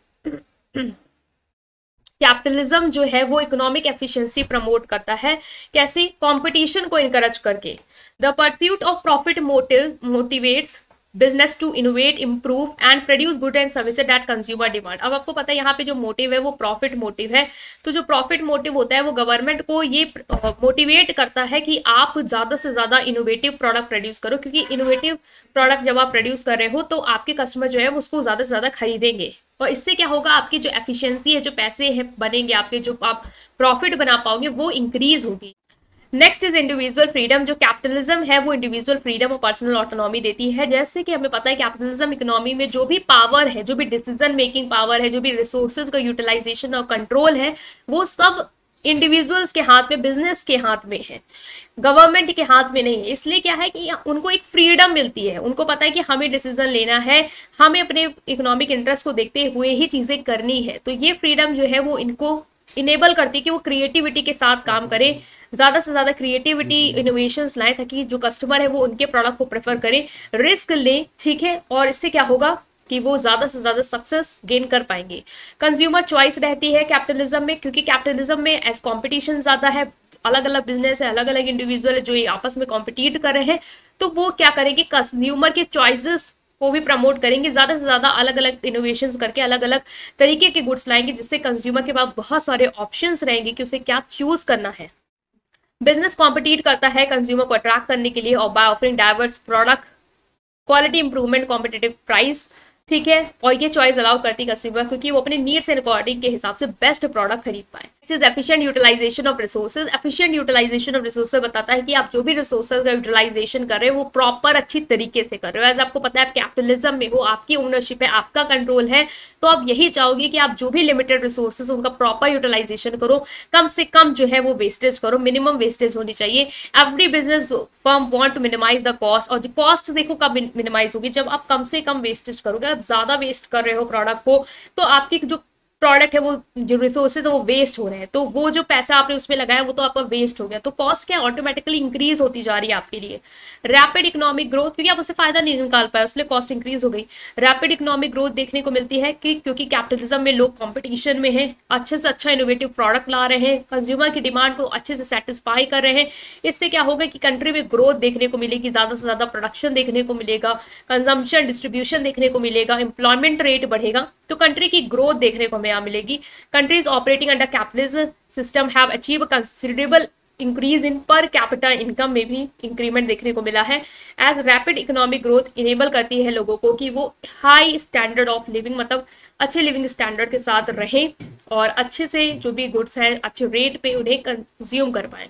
कैपिटलिज्म जो है वो इकोनॉमिक एफिशिएंसी प्रमोट करता है, कैसे, कंपटीशन को इनकरेज करके। The pursuit of profit motive motivates business to innovate, improve and produce good and services that consumer demand. अब आपको पता है यहाँ पे जो मोटिव है वो प्रॉफिट मोटिव है। तो जो प्रॉफिट मोटिव होता है वो गवर्नमेंट को ये मोटिवेट करता है कि आप ज्यादा से ज्यादा इनोवेटिव प्रोडक्ट प्रोड्यूस करो, क्योंकि इनोवेटिव प्रोडक्ट जब आप प्रोड्यूस कर रहे हो तो आपके कस्टमर जो है उसको ज्यादा से ज्यादा खरीदेंगे, और इससे क्या होगा, आपकी जो एफिशिएंसी है, जो पैसे है बनेंगे आपके, जो आप प्रॉफिट बना पाओगे वो इंक्रीज होगी। Next is individual freedom. जो कैपिटलिज्म है वो इंडिविजुअल फ्रीडम और पर्सनल ऑटोनॉमी देती है। जैसे कि हमें पता है कैपिटलिज्म इकोनॉमी में जो भी पावर है, जो भी डिसीजन मेकिंग पावर है, जो भी रिसोर्सेज का यूटिलाइजेशन और कंट्रोल है, वो सब इंडिविजुअल्स के हाथ में, बिजनेस के हाथ में है, गवर्नमेंट के हाथ में नहीं है। इसलिए क्या है कि उनको एक फ्रीडम मिलती है, उनको पता है कि हमें डिसीजन लेना है, हमें अपने इकोनॉमिक इंटरेस्ट को देखते हुए ही चीजें करनी है। तो ये फ्रीडम जो है वो इनको इनेबल करती है कि वो क्रिएटिविटी के साथ काम करें, ज्यादा से ज्यादा क्रिएटिविटी इनोवेशंस लाएं, ताकि जो कस्टमर है वो उनके प्रोडक्ट को प्रेफर करें, रिस्क लें, ठीक है। और इससे क्या होगा कि वो ज्यादा से ज्यादा सक्सेस गेन कर पाएंगे। कंज्यूमर चॉइस रहती है कैपिटलिज्म में, क्योंकि कैपिटलिज्म में एज कॉम्पिटिशन ज्यादा है, अलग अलग बिजनेस है, अलग अलग इंडिविजुअल है जो आपस में कॉम्पिटिट कर रहे हैं, तो वो क्या करेंगे, कंज्यूमर के चॉइसेस को भी प्रमोट करेंगे, ज्यादा से ज्यादा अलग अलग इनोवेशंस करके अलग अलग तरीके के गुड्स लाएंगे, जिससे कंज्यूमर के पास बहुत सारे ऑप्शंस रहेंगे कि उसे क्या चूज करना है। बिजनेस कॉम्पिटिट करता है कंज्यूमर को अट्रैक्ट करने के लिए, और by offering diverse product, quality improvement, competitive price, ठीक है, और ये चॉइस अलाउ करती है कस्टमर क्योंकि वो अपने नीड्स एंड अकॉर्डिंग के हिसाब से बेस्ट प्रोडक्ट खरीद पाए। Is efficient utilization of resources. Efficient utilization of resources बताता है कि आप जो भी रिसोर्सेज का यूटिलाइजेशन कर रहे हो वो प्रॉपर अच्छी तरीके से कर रहे हो। एज आपको पता है, आप कैपिटलिज्म में हो, आपकी ओनरशिप है, आपका कंट्रोल है, तो आप यही चाहोगे कि आप जो भी लिमिटेड रिसोर्सेज उनका प्रॉपर यूटिलाइजेशन करो, कम से कम जो है वो वेस्टेज करो, मिनिमम वेस्टेज होनी चाहिए। Every business firm want to minimize the cost, और जो कॉस्ट देखो कब मिनिमाइज होगी, जब आप कम से कम वेस्टेज करोगे। आप ज्यादा वेस्ट कर रहे हो प्रोडक्ट को तो आपकी जो प्रोडक्ट है, वो जो रिसोर्सेज है वो वेस्ट हो रहे हैं, तो वो जो पैसा आपने उसमें लगाया वो तो आपका वेस्ट हो गया, तो कॉस्ट क्या ऑटोमेटिकली इंक्रीज होती जा रही है आपके लिए। रैपिड इकोनॉमिक ग्रोथ, क्योंकि आप उससे फायदा नहीं निकाल पाए इसलिए कॉस्ट इंक्रीज हो गई। रैपिड इकोनॉमिक ग्रोथ देखने को मिलती है कि क्योंकि कैपिटलिज्म में लोग कॉम्पिटिशन में है, अच्छे से अच्छा इनोवेटिव प्रोडक्ट ला रहे हैं, कंज्यूमर की डिमांड को अच्छे से सेटिस्फाई कर रहे हैं। इससे क्या होगा कि कंट्री में ग्रोथ देखने को मिलेगी, ज्यादा से ज्यादा प्रोडक्शन देखने को मिलेगा, कंजम्पशन डिस्ट्रीब्यूशन देखने को मिलेगा, एम्प्लॉयमेंट रेट बढ़ेगा, तो कंट्री की ग्रोथ देखने को हमें यहाँ मिलेगी। Countries operating under capitalism system have achieve considerable increase in per capita income में भी इंक्रीमेंट देखने को मिला है। As rapid economic growth enable करती है लोगों को कि वो हाई स्टैंडर्ड ऑफ लिविंग, मतलब अच्छे लिविंग स्टैंडर्ड के साथ रहें और अच्छे से जो भी गुड्स हैं अच्छे रेट पे उन्हें कंज्यूम कर पाए।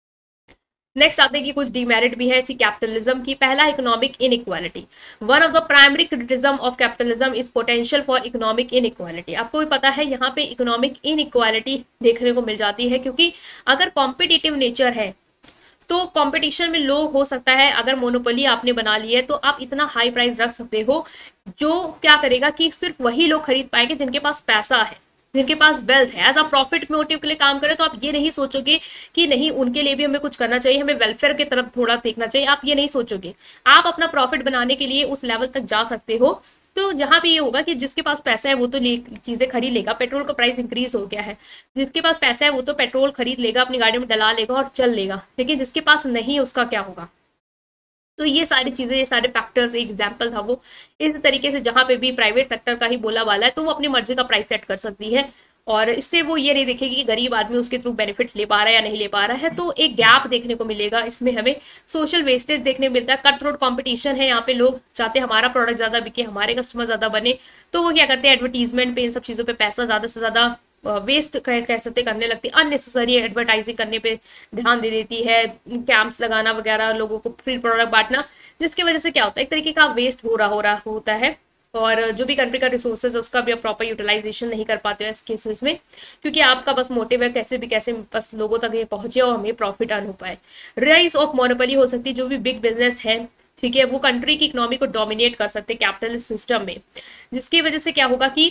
नेक्स्ट आते हैं कि कुछ डीमेरिट भी है इसी कैपिटलिज्म की। पहला, economic inequality. One of the primary criticism of capitalism is potential for economic inequality. आपको भी पता है यहाँ पे इकोनॉमिक इनइक्वालिटी देखने को मिल जाती है, क्योंकि अगर कॉम्पिटिटिव नेचर है तो कंपटीशन में लोग हो सकता है, अगर मोनोपोली आपने बना ली है तो आप इतना हाई प्राइस रख सकते हो जो क्या करेगा कि सिर्फ वही लोग खरीद पाएंगे जिनके पास पैसा है, जिनके पास वेल्थ है। एज आप प्रॉफिट मोटिव के लिए काम करें तो आप ये नहीं सोचोगे कि नहीं उनके लिए भी हमें कुछ करना चाहिए, हमें वेलफेयर की तरफ थोड़ा देखना चाहिए, आप ये नहीं सोचोगे। आप अपना प्रॉफिट बनाने के लिए उस लेवल तक जा सकते हो। तो जहां भी ये होगा कि जिसके पास पैसा है वो तो चीजें खरीद लेगा, पेट्रोल का प्राइस इंक्रीज हो गया है, जिसके पास पैसा है वो तो पेट्रोल खरीद लेगा, अपनी गाड़ी में डला लेगा और चल लेगा, लेकिन जिसके पास नहीं उसका क्या होगा। तो ये सारी चीजें, ये सारे फैक्टर्स, एग्जाम्पल था वो। इस तरीके से जहां पे भी प्राइवेट सेक्टर का ही बोला वाला है तो वो अपनी मर्जी का प्राइस सेट कर सकती है और इससे वो ये नहीं देखेगी कि गरीब आदमी उसके थ्रू बेनिफिट ले पा रहा है या नहीं ले पा रहा है। तो एक गैप देखने को मिलेगा इसमें, हमें सोशल वेस्टेज देखने को मिलता है। कट थ्रोट कॉम्पिटिशन है, यहाँ पे लोग चाहते हैं हमारा प्रोडक्ट ज्यादा बिके, हमारे कस्टमर ज्यादा बने, तो वो क्या करते हैं एडवर्टीजमेंट पे, इन सब चीजों पे पैसा ज्यादा से ज्यादा वेस्ट कह, कह सकते करने लगती है। अननेसेसरी एडवर्टाइजिंग करने पे ध्यान दे देती है, कैंप्स लगाना वगैरह, लोगों को फ्री प्रोडक्ट बांटना, जिसकी वजह से क्या होता है एक तरीके का वेस्ट हो रहा हो रहा होता है और जो भी कंट्री का रिसोर्सेज है उसका भी आप प्रॉपर यूटिलाइजेशन नहीं कर पाते हो इस केसेस में, क्योंकि आपका बस मोटिव है कैसे भी कैसे बस लोगों तक ये पहुंचे और हमें प्रॉफिट अर्न हो पाए। राइज ऑफ मोनोपोली हो सकती है, जो भी बिग बिजनेस है ठीक है वो कंट्री की इकोनॉमी को डोमिनेट कर सकते हैं कैपिटलिस्ट सिस्टम में, जिसकी वजह से क्या होगा कि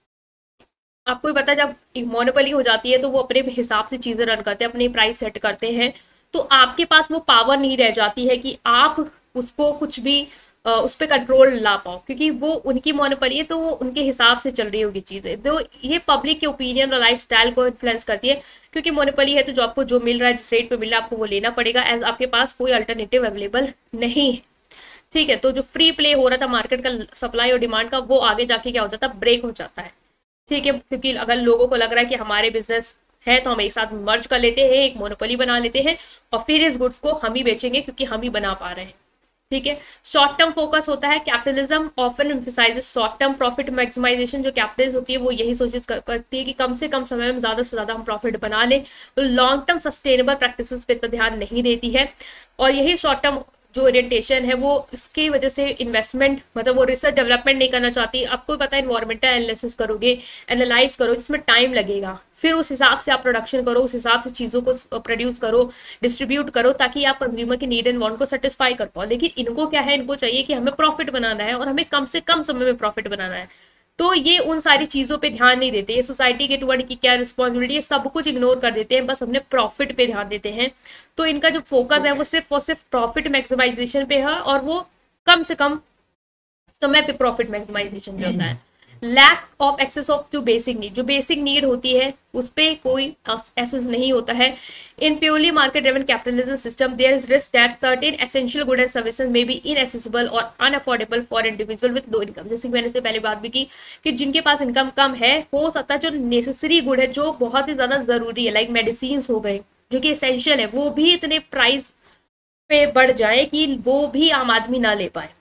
आपको भी पता है जब मोनोपोली हो जाती है तो वो अपने हिसाब से चीजें रन करते हैं, अपने प्राइस सेट करते हैं, तो आपके पास वो पावर नहीं रह जाती है कि आप उसको कुछ भी आ, उस पर कंट्रोल ला पाओ, क्योंकि वो उनकी मोनोपोली है तो वो उनके हिसाब से चल रही होगी चीजें। तो ये पब्लिक के ओपिनियन और लाइफ स्टाइल को इन्फ्लुएंस करती है, क्योंकि मोनोपोली है तो जो आपको जो मिल रहा है, जिस रेट पे मिल रहा है आपको वो लेना पड़ेगा, एज आपके पास कोई अल्टरनेटिव अवेलेबल नहीं है। ठीक है, तो जो फ्री प्ले हो रहा था मार्केट का, सप्लाई और डिमांड का, वो आगे जाके क्या हो जाता है, ब्रेक हो जाता है। ठीक है, क्योंकि अगर लोगों को लग रहा है कि हमारे बिजनेस है तो हम एक साथ मर्ज कर लेते हैं, एक मोनोपोली बना लेते हैं और फिर इस गुड्स को हम ही बेचेंगे क्योंकि हम ही बना पा रहे हैं। ठीक है, शॉर्ट टर्म फोकस होता है। Capitalism often emphasizes short term profit maximization. जो कैपिटलिस्ट होती है वो यही कोशिश करती है कि कम से कम समय में ज्यादा से ज्यादा हम प्रॉफिट बना लें, तो लॉन्ग टर्म सस्टेनेबल प्रैक्टिसेस पे तो ध्यान नहीं देती है। और यही शॉर्ट टर्म जो ओरिएंटेशन है वो इसकी वजह से इन्वेस्टमेंट, मतलब वो रिसर्च डेवलपमेंट नहीं करना चाहती। आपको पता है इन्वायरमेंटल एनालिसिस करोगे, एनालाइज करो, जिसमें टाइम लगेगा, फिर उस हिसाब से आप प्रोडक्शन करो, उस हिसाब से चीज़ों को प्रोड्यूस करो, डिस्ट्रीब्यूट करो, ताकि आप कंज्यूमर की नीड एंड वांट को सेटिस्फाई कर पाओ। लेकिन इनको क्या है, इनको चाहिए कि हमें प्रॉफिट बनाना है और हमें कम से कम समय में प्रॉफिट बनाना है, तो ये उन सारी चीजों पे ध्यान नहीं देते। ये सोसाइटी के टुवर्ड की क्या रिस्पॉन्सिबिलिटी है, सब कुछ इग्नोर कर देते हैं, बस अपने प्रॉफिट पे ध्यान देते हैं। तो इनका जो फोकस है वो सिर्फ और सिर्फ प्रॉफिट मैक्सिमाइजेशन पे है और वो कम से कम समय पे प्रॉफिट मैक्सिमाइजेशन पे होता है। Lack of access of to basic need, जो बेसिक नीड होती है उस पर कोई एक्सेस नहीं होता है। In purely market driven capitalism system there is risk that certain essential good and services may be inaccessible और unaffordable for individual with low income. जैसे कि मैंने से पहले बात भी की कि जिनके पास इनकम कम है, हो सकता है जो नेसेसरी गुड है, जो बहुत ही ज्यादा जरूरी है, लाइक मेडिसिन हो गए जो कि एसेंशियल है, वो भी इतने प्राइस पे बढ़ जाए कि वो भी आम आदमी ना ले पाए।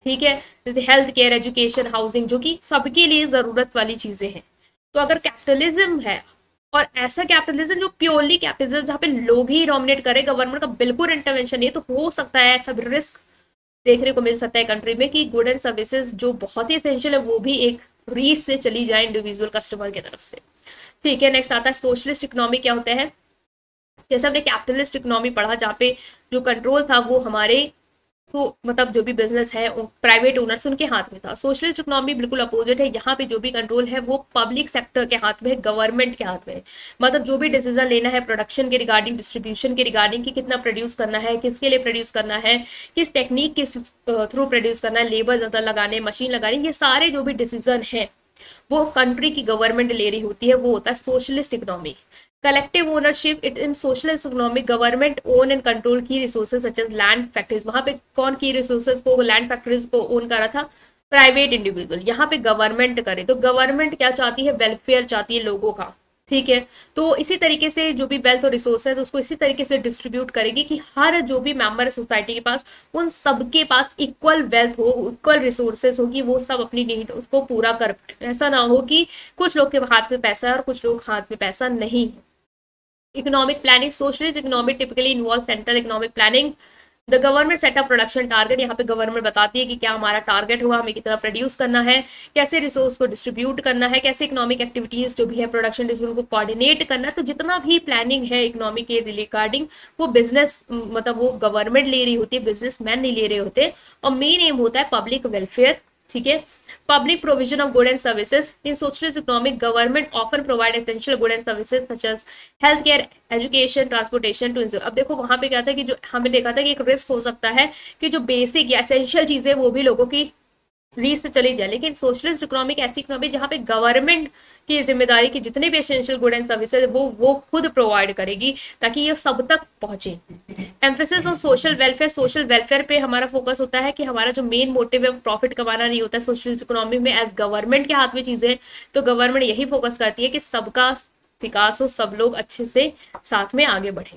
ठीक है, जैसे हेल्थ केयर, एजुकेशन, हाउसिंग, जो कि सबके लिए जरूरत वाली चीजें हैं। तो अगर कैपिटलिज्म है, और ऐसा कैपिटलिज्म जो प्योरली कैपिटलिज्म जहाँ पे लोग ही डोमिनेट करे, गवर्नमेंट का बिल्कुल इंटरवेंशन नहीं है, तो हो सकता है ऐसा रिस्क देखने को मिल सकता है कंट्री में कि गुड एंड सर्विसेज जो बहुत ही एसेंशियल है वो भी एक रीच से चली जाए इंडिविजुअल कस्टमर की तरफ से। ठीक है, नेक्स्ट आता है सोशलिस्ट इकोनॉमी क्या होता है। जैसे हमने कैपिटलिस्ट इकोनॉमी पढ़ा जहाँ पे जो कंट्रोल था वो हमारे तो मतलब जो भी बिजनेस है प्राइवेट ओनर्स उनके हाथ में था। सोशलिस्ट इकोनॉमी बिल्कुल अपोजिट है, यहाँ पे जो भी कंट्रोल है वो पब्लिक सेक्टर के हाथ में है, गवर्नमेंट के हाथ में है। मतलब जो भी डिसीजन लेना है प्रोडक्शन के रिगार्डिंग, डिस्ट्रीब्यूशन के रिगार्डिंग, कि कितना प्रोड्यूस करना है, किसके लिए प्रोड्यूस करना है, किस टेक्निक के थ्रू प्रोड्यूस करना है, लेबर ज़्यादा लगाने, मशीन लगाने, ये सारे जो भी डिसीजन है वो कंट्री की गवर्नमेंट ले रही होती है, वो होता है socialist economy. Collective ownership it in socialist economy, government own and control की resources such as land factories. वहां पे कौन की रिसोर्सेज को, लैंड फैक्ट्रीज को ओन करा था, प्राइवेट इंडिविजुअल। यहाँ पे गवर्नमेंट करे, तो गवर्नमेंट क्या चाहती है, वेलफेयर चाहती है लोगों का। ठीक है, तो इसी तरीके से जो भी वेल्थ और रिसोर्सेज उसको इसी तरीके से डिस्ट्रीब्यूट करेगी कि हर जो भी मेंबर है सोसाइटी के पास, उन सबके पास इक्वल वेल्थ हो, इक्वल रिसोर्सेज होगी, वो सब अपनी नीड उसको पूरा कर पाए। ऐसा ना हो कि कुछ लोग के हाथ में पैसा है और कुछ लोग हाथ में पैसा नहीं है। Economic planning, socialist economy typically involve central economic planning. The government setup production target, यहाँ पे गवर्नमेंट बताती है कि क्या हमारा टारगेट हुआ, हमें कितना प्रोड्यूस करना है, कैसे रिसोर्स को डिस्ट्रीब्यूट करना है, कैसे इकोनॉमिक एक्टिविटीज जो भी है प्रोडक्शन डिस्ट्रीब्यूशन को कोऑर्डिनेट करना है। तो जितना भी प्लानिंग है इकोनॉमी के रिगार्डिंग वो बिजनेस मतलब वो गवर्नमेंट ले रही होती है, बिजनेसमैन नहीं ले रहे होते। और मेन एम होता है पब्लिक वेलफेयर। ठीक है, public provision of goods and services in socialist economy, government often provide essential goods and services such as healthcare, education, transportation to. अब देखो वहां पे क्या था कि जो हमें देखा था कि एक रिस्क हो सकता है कि जो बेसिक या एसेंशियल चीजें वो भी लोगों की रीच से चली जाए, लेकिन सोशलिस्ट इकोनॉमिक ऐसी इकोनॉमी जहाँ पे गवर्नमेंट की जिम्मेदारी की जितने भी एसेंशियल गुड एंड सर्विसेज वो वो खुद प्रोवाइड करेगी ताकि ये सब तक पहुंचे। Emphasis on social welfare, social welfare पे हमारा फोकस होता है कि हमारा जो मेन मोटिव है वो प्रॉफिट कमाना नहीं होता है सोशलिस्ट इकोनॉमी में। एज गवर्नमेंट के हाथ में चीजें, तो गवर्नमेंट यही फोकस करती है कि सबका विकास हो, सब लोग अच्छे से साथ में आगे बढ़े।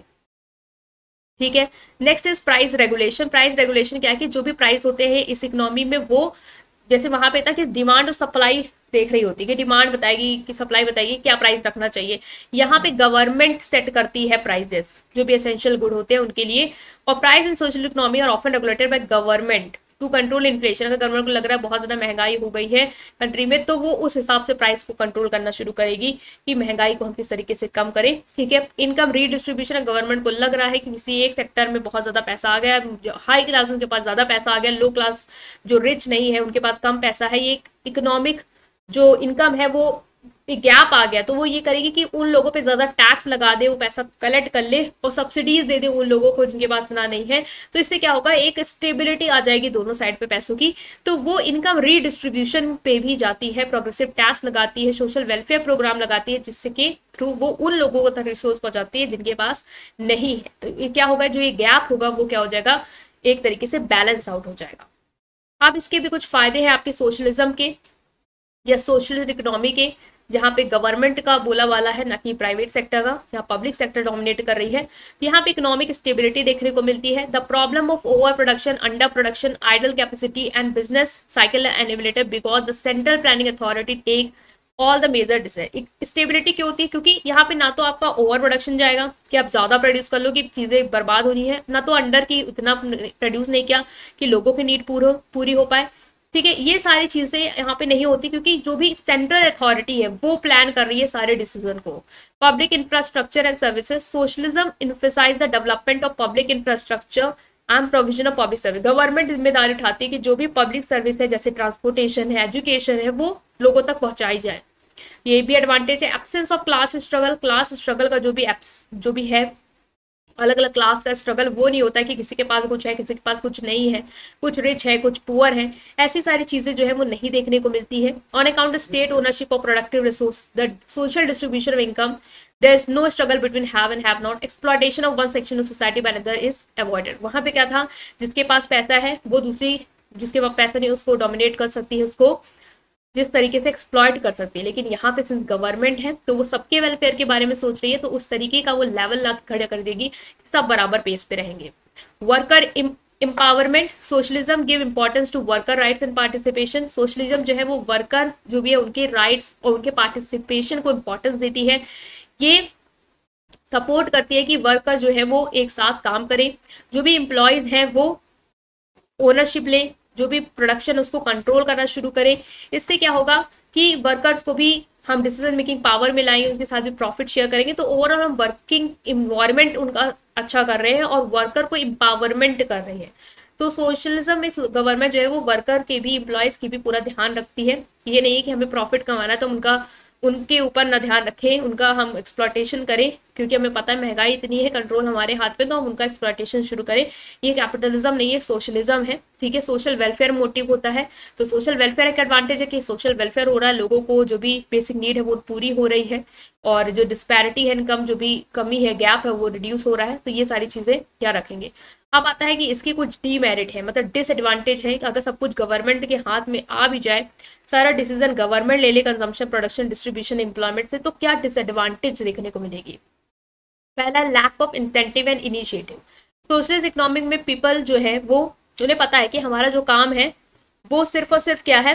ठीक है, next is price regulation. Price regulation क्या है कि जो भी प्राइस होते हैं इस इकोनॉमी में वो जैसे वहां पे था कि डिमांड और सप्लाई देख रही होती है कि डिमांड बताएगी कि सप्लाई बताएगी क्या प्राइस रखना चाहिए। यहाँ पे गवर्नमेंट सेट करती है प्राइजेस जो भी एसेंशियल गुड होते हैं उनके लिए। और price in social economy are often regulated by government to control inflation. अगर गवर्नमेंट को लग रहा है बहुत ज्यादा महंगाई हो गई है कंट्री में, तो वो उस हिसाब से प्राइस को कंट्रोल करना शुरू करेगी कि महंगाई को हम किस तरीके से कम करें। ठीक है, इनकम रीडिस्ट्रीब्यूशन, गवर्नमेंट को लग रहा है कि किसी एक सेक्टर में बहुत ज्यादा पैसा आ गया, हाई क्लास उनके पास ज्यादा पैसा आ गया, लो क्लास जो रिच नहीं है उनके पास कम पैसा है, ये इकोनॉमिक जो इनकम है वो गैप आ गया, तो वो ये करेगी कि उन लोगों पे ज्यादा टैक्स लगा दे, वो पैसा कलेक्ट कर ले और सब्सिडीज दे दे उन लोगों को जिनके पास इतना नहीं है। तो इससे क्या होगा, एक स्टेबिलिटी आ जाएगी दोनों साइड पे पैसों की। तो वो इनकम रीडिस्ट्रीब्यूशन पे भी जाती है, प्रोग्रेसिव टैक्स लगाती है, सोशल वेलफेयर प्रोग्राम लगाती है, जिससे कि थ्रू वो उन लोगों तक रिसोर्स पहुंचाती है जिनके पास नहीं है। तो ये क्या होगा, जो ये गैप होगा वो क्या हो जाएगा, एक तरीके से बैलेंस आउट हो जाएगा। अब इसके भी कुछ फायदे हैं आपके सोशलिज्म के या सोशलिस्ट इकोनॉमी के, जहाँ पे गवर्नमेंट का बोला वाला है ना कि प्राइवेट सेक्टर का, यहाँ पब्लिक सेक्टर डोमिनेट कर रही है। तो यहाँ पे इकोनॉमिक स्टेबिलिटी देखने को मिलती है। The problem of over production, under production, idle capacity and business cycle annihilated because the central planning authority take all the major decision. Stability क्यों होती है, क्योंकि यहाँ पे ना तो आपका ओवर प्रोडक्शन जाएगा कि आप ज्यादा प्रोड्यूस कर लो कि चीजें बर्बाद हो रही है, ना तो अंडर की उतना प्रोड्यूस नहीं किया कि लोगों की नीड पूरी पूरी हो पाए। ठीक है, ये सारी चीजें यहाँ पे नहीं होती क्योंकि जो भी सेंट्रल अथॉरिटी है वो प्लान कर रही है सारे डिसीजन को। Public infrastructure and services, socialism emphasize the development of public infrastructure and provision of public service. Government जिम्मेदारी उठाती है कि जो भी पब्लिक सर्विस है जैसे ट्रांसपोर्टेशन है, एजुकेशन है, वो लोगों तक पहुंचाई जाए। ये भी एडवांटेज है। Absence of class struggle, class struggle का जो भी एप्स जो भी है अलग अलग क्लास का स्ट्रगल वो नहीं होता है कि किसी के पास कुछ है किसी के पास कुछ नहीं है, कुछ रिच है कुछ पुअर है, ऐसी सारी चीजें जो है वो नहीं देखने को मिलती है। On account of state ownership of productive resource, the social distribution of income, there is no struggle between have and have not, exploitation of one section of society by another is avoided. वहां पे क्या था, जिसके पास पैसा है वो दूसरी जिसके पास पैसा नहीं उसको डोमिनेट कर सकती है, उसको जिस तरीके से एक्सप्लॉइट कर सकती है। लेकिन यहाँ पे सिंस गवर्नमेंट है तो वो सबके वेलफेयर के बारे में सोच रही है, तो उस तरीके का वो लेवल ला खड़ा कर देगी, सब बराबर पेस पे रहेंगे। Worker empowerment, socialism give importance to worker rights and participation. Socialism जो है वो वर्कर जो भी है उनके राइट्स और उनके पार्टिसिपेशन को इंपॉर्टेंस देती है। ये सपोर्ट करती है कि वर्कर जो है वो एक साथ काम करें, जो भी एम्प्लॉयज हैं वो ओनरशिप लें, जो भी प्रोडक्शन उसको कंट्रोल करना शुरू करें। इससे क्या होगा कि वर्कर्स को भी हम डिसीजन मेकिंग पावर में लाएंगे, उसके साथ भी प्रॉफिट शेयर करेंगे, तो ओवरऑल हम वर्किंग इन्वायरमेंट उनका अच्छा कर रहे हैं और वर्कर को एम्पावरमेंट कर रहे हैं। तो सोशलिज्म में गवर्नमेंट जो है वो वर्कर के भी, एम्प्लॉयज की भी पूरा ध्यान रखती है। ये नहीं है कि हमें प्रॉफिट कमाना है तो उनका उनके ऊपर ना ध्यान रखें, उनका हम एक्सप्लॉयटेशन करें, क्योंकि हमें पता है महंगाई इतनी है, कंट्रोल हमारे हाथ पे, तो हम उनका एक्सप्लॉयटेशन शुरू करें। ये कैपिटलिज्म नहीं है, सोशलिज्म है। ठीक है, सोशल वेलफेयर मोटिव होता है। तो सोशल वेलफेयर एक एडवांटेज है कि सोशल वेलफेयर हो रहा है, लोगों को जो भी बेसिक नीड है वो पूरी हो रही है, और जो डिस्पैरिटी है, इनकम जो भी कमी है, गैप है, वो रिड्यूस हो रहा है। तो ये सारी चीजें क्या रखेंगे। अब आता है कि इसकी कुछ डीमेरिट है, मतलब डिसएडवांटेज है। अगर सब कुछ गवर्नमेंट के हाथ में आ भी जाए, सारा डिसीजन गवर्नमेंट ले ले कंजम्पशन, प्रोडक्शन, डिस्ट्रीब्यूशन, एम्प्लॉयमेंट से, तो क्या डिसएडवांटेज देखने को मिलेगी। पहला, lack of incentive and initiative. Socialist economic में पीपल जो है वो, उन्हें पता है कि हमारा जो काम है वो सिर्फ और सिर्फ क्या है,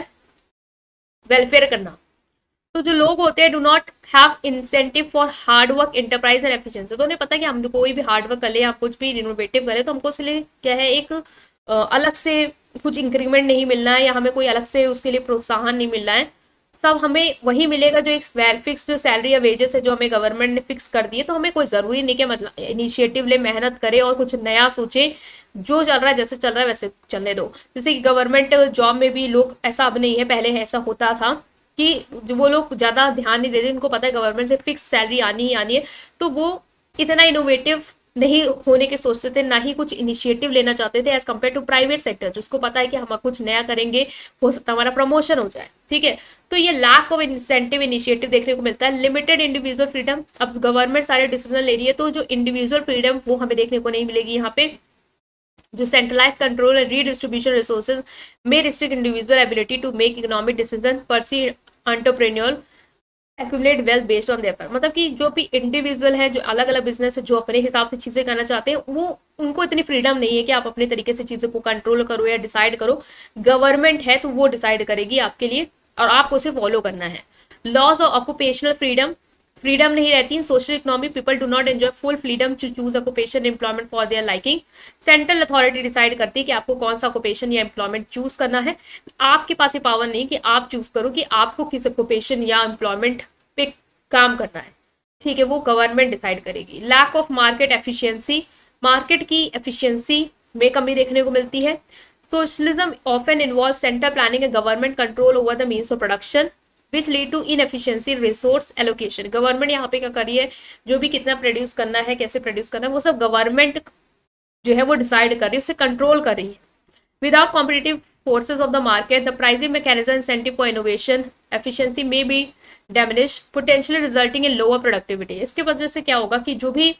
वेलफेयर करना। तो जो लोग होते हैं do not have incentive for hard work, enterprise and efficiency. तो उन्हें पता है कि हम कोई भी हार्ड वर्क कर ले या कुछ भी इनोवेटिव करे तो हमको इसलिए क्या है, एक आ, अलग से कुछ इंक्रीमेंट नहीं मिलना है, या हमें कोई अलग से उसके लिए प्रोत्साहन नहीं मिलना है। सब हमें वही मिलेगा जो एक फिक्स्ड सैलरी या वेजेस है जो हमें गवर्नमेंट ने फिक्स कर दी है। तो हमें कोई ज़रूरी नहीं कि मतलब इनिशिएटिव ले, मेहनत करे और कुछ नया सोचे। जो चल रहा है, जैसे चल रहा है वैसे चलने दो। जैसे कि गवर्नमेंट जॉब में भी लोग, ऐसा अब नहीं है, पहले ऐसा होता था कि जो वो लोग ज़्यादा ध्यान नहीं देते, उनको पता है गवर्नमेंट से फिक्स सैलरी आनी ही आनी है, तो वो इतना इनोवेटिव नहीं होने के सोचते थे, ना ही कुछ इनिशिएटिव लेना चाहते थे as compare to private sector, जिसको पता है कि हम कुछ नया करेंगे, हो सकता है हमारा प्रमोशन हो जाए। ठीक है, तो ये लैक ऑफ इंसेंटिव, इनिशिएटिव देखने को मिलता है। लिमिटेड इंडिविजुअल फ्रीडम, अब गवर्नमेंट सारे डिसीजन ले रही है तो जो इंडिविजुअल फ्रीडम वो हमें देखने को नहीं मिलेगी यहाँ पे। जो centralize control and redistribution resources may restrict individual ability to make economic decision, pursue entrepreneur accumulate wealth based on their. मतलब कि जो भी इंडिविजुअल है, जो अलग अलग बिजनेस है, जो अपने हिसाब से चीजें करना चाहते हैं, वो उनको इतनी फ्रीडम नहीं है कि आप अपने तरीके से चीजों को कंट्रोल करो या डिसाइड करो। गवर्नमेंट है तो वो डिसाइड करेगी आपके लिए और आपको उसे फॉलो करना है। Loss of occupational freedom, freedom नहीं रहती in social economy, people do not enjoy full freedom to choose occupation employment for their liking. Central authority decide करती है कि आपको कौन सा ऑक्यूपेशन या एम्प्लॉयमेंट चूज करना है। आपके पास ये पावर नहीं कि आप चूज करो कि आपको किस ऑक्यूपेशन या एम्प्लॉयमेंट पे काम करना है। ठीक है, वो गवर्नमेंट डिसाइड करेगी। Lack of market efficiency, market की एफिशिएंसी में कमी देखने को मिलती है। Socialism often involve center planning and government control over the means of production which lead to inefficiency resource allocation. Government यहाँ पे क्या कर रही है, जो भी कितना प्रोड्यूस करना है, कैसे प्रोड्यूस करना है, वो सब गवर्नमेंट जो है वो डिसाइड कर रही है, उससे कंट्रोल कर रही है। Without competitive forces of the market the pricing mechanism incentive for innovation efficiency may be damage, potentially resulting in lower productivity. इसके वजह से क्या होगा कि जो भी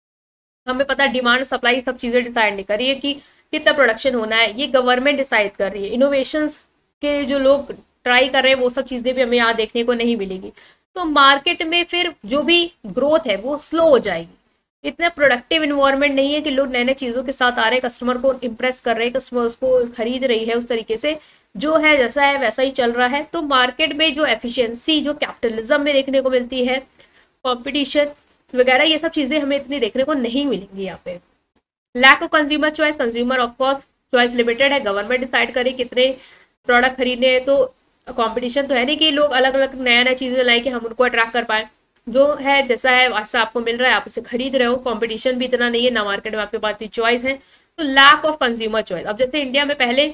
हमें पता है डिमांड सप्लाई सब चीजें डिसाइड नहीं कर रही है कि कितना प्रोडक्शन होना है, ये गवर्नमेंट डिसाइड कर रही है। इनोवेशंस के जो लोग ट्राई कर रहे हैं वो सब चीजें भी हमें यहाँ देखने को नहीं मिलेगी। तो मार्केट में फिर जो भी ग्रोथ है वो स्लो हो जाएगी। इतना प्रोडक्टिव इन्वायरमेंट नहीं है कि लोग नए नए चीज़ों के साथ आ रहे हैं, कस्टमर को इम्प्रेस कर रहे हैं, कस्टमर उसको खरीद रही है उस तरीके से, जो है जैसा है वैसा ही चल रहा है। तो मार्केट में जो एफिशिएंसी जो कैपिटलिज्म में देखने को मिलती है, कंपटीशन वगैरह, ये सब चीज़ें हमें इतनी देखने को नहीं मिलेंगी यहाँ पे। Lack of consumer choice, consumer of course choice limited है, गवर्नमेंट डिसाइड करे कितने प्रोडक्ट खरीदने हैं। तो कंपटीशन तो है नहीं कि लोग अलग अलग नया नया चीज़ें लाए कि हम उनको अट्रैक्ट कर पाए, जो है जैसा है वैसा आपको मिल रहा है, आप उसे खरीद रहे हो। कंपटीशन भी इतना नहीं है ना मार्केट में, आपके पास चॉइस है। तो लैक ऑफ कंज्यूमर चॉइस, अब जैसे इंडिया में पहले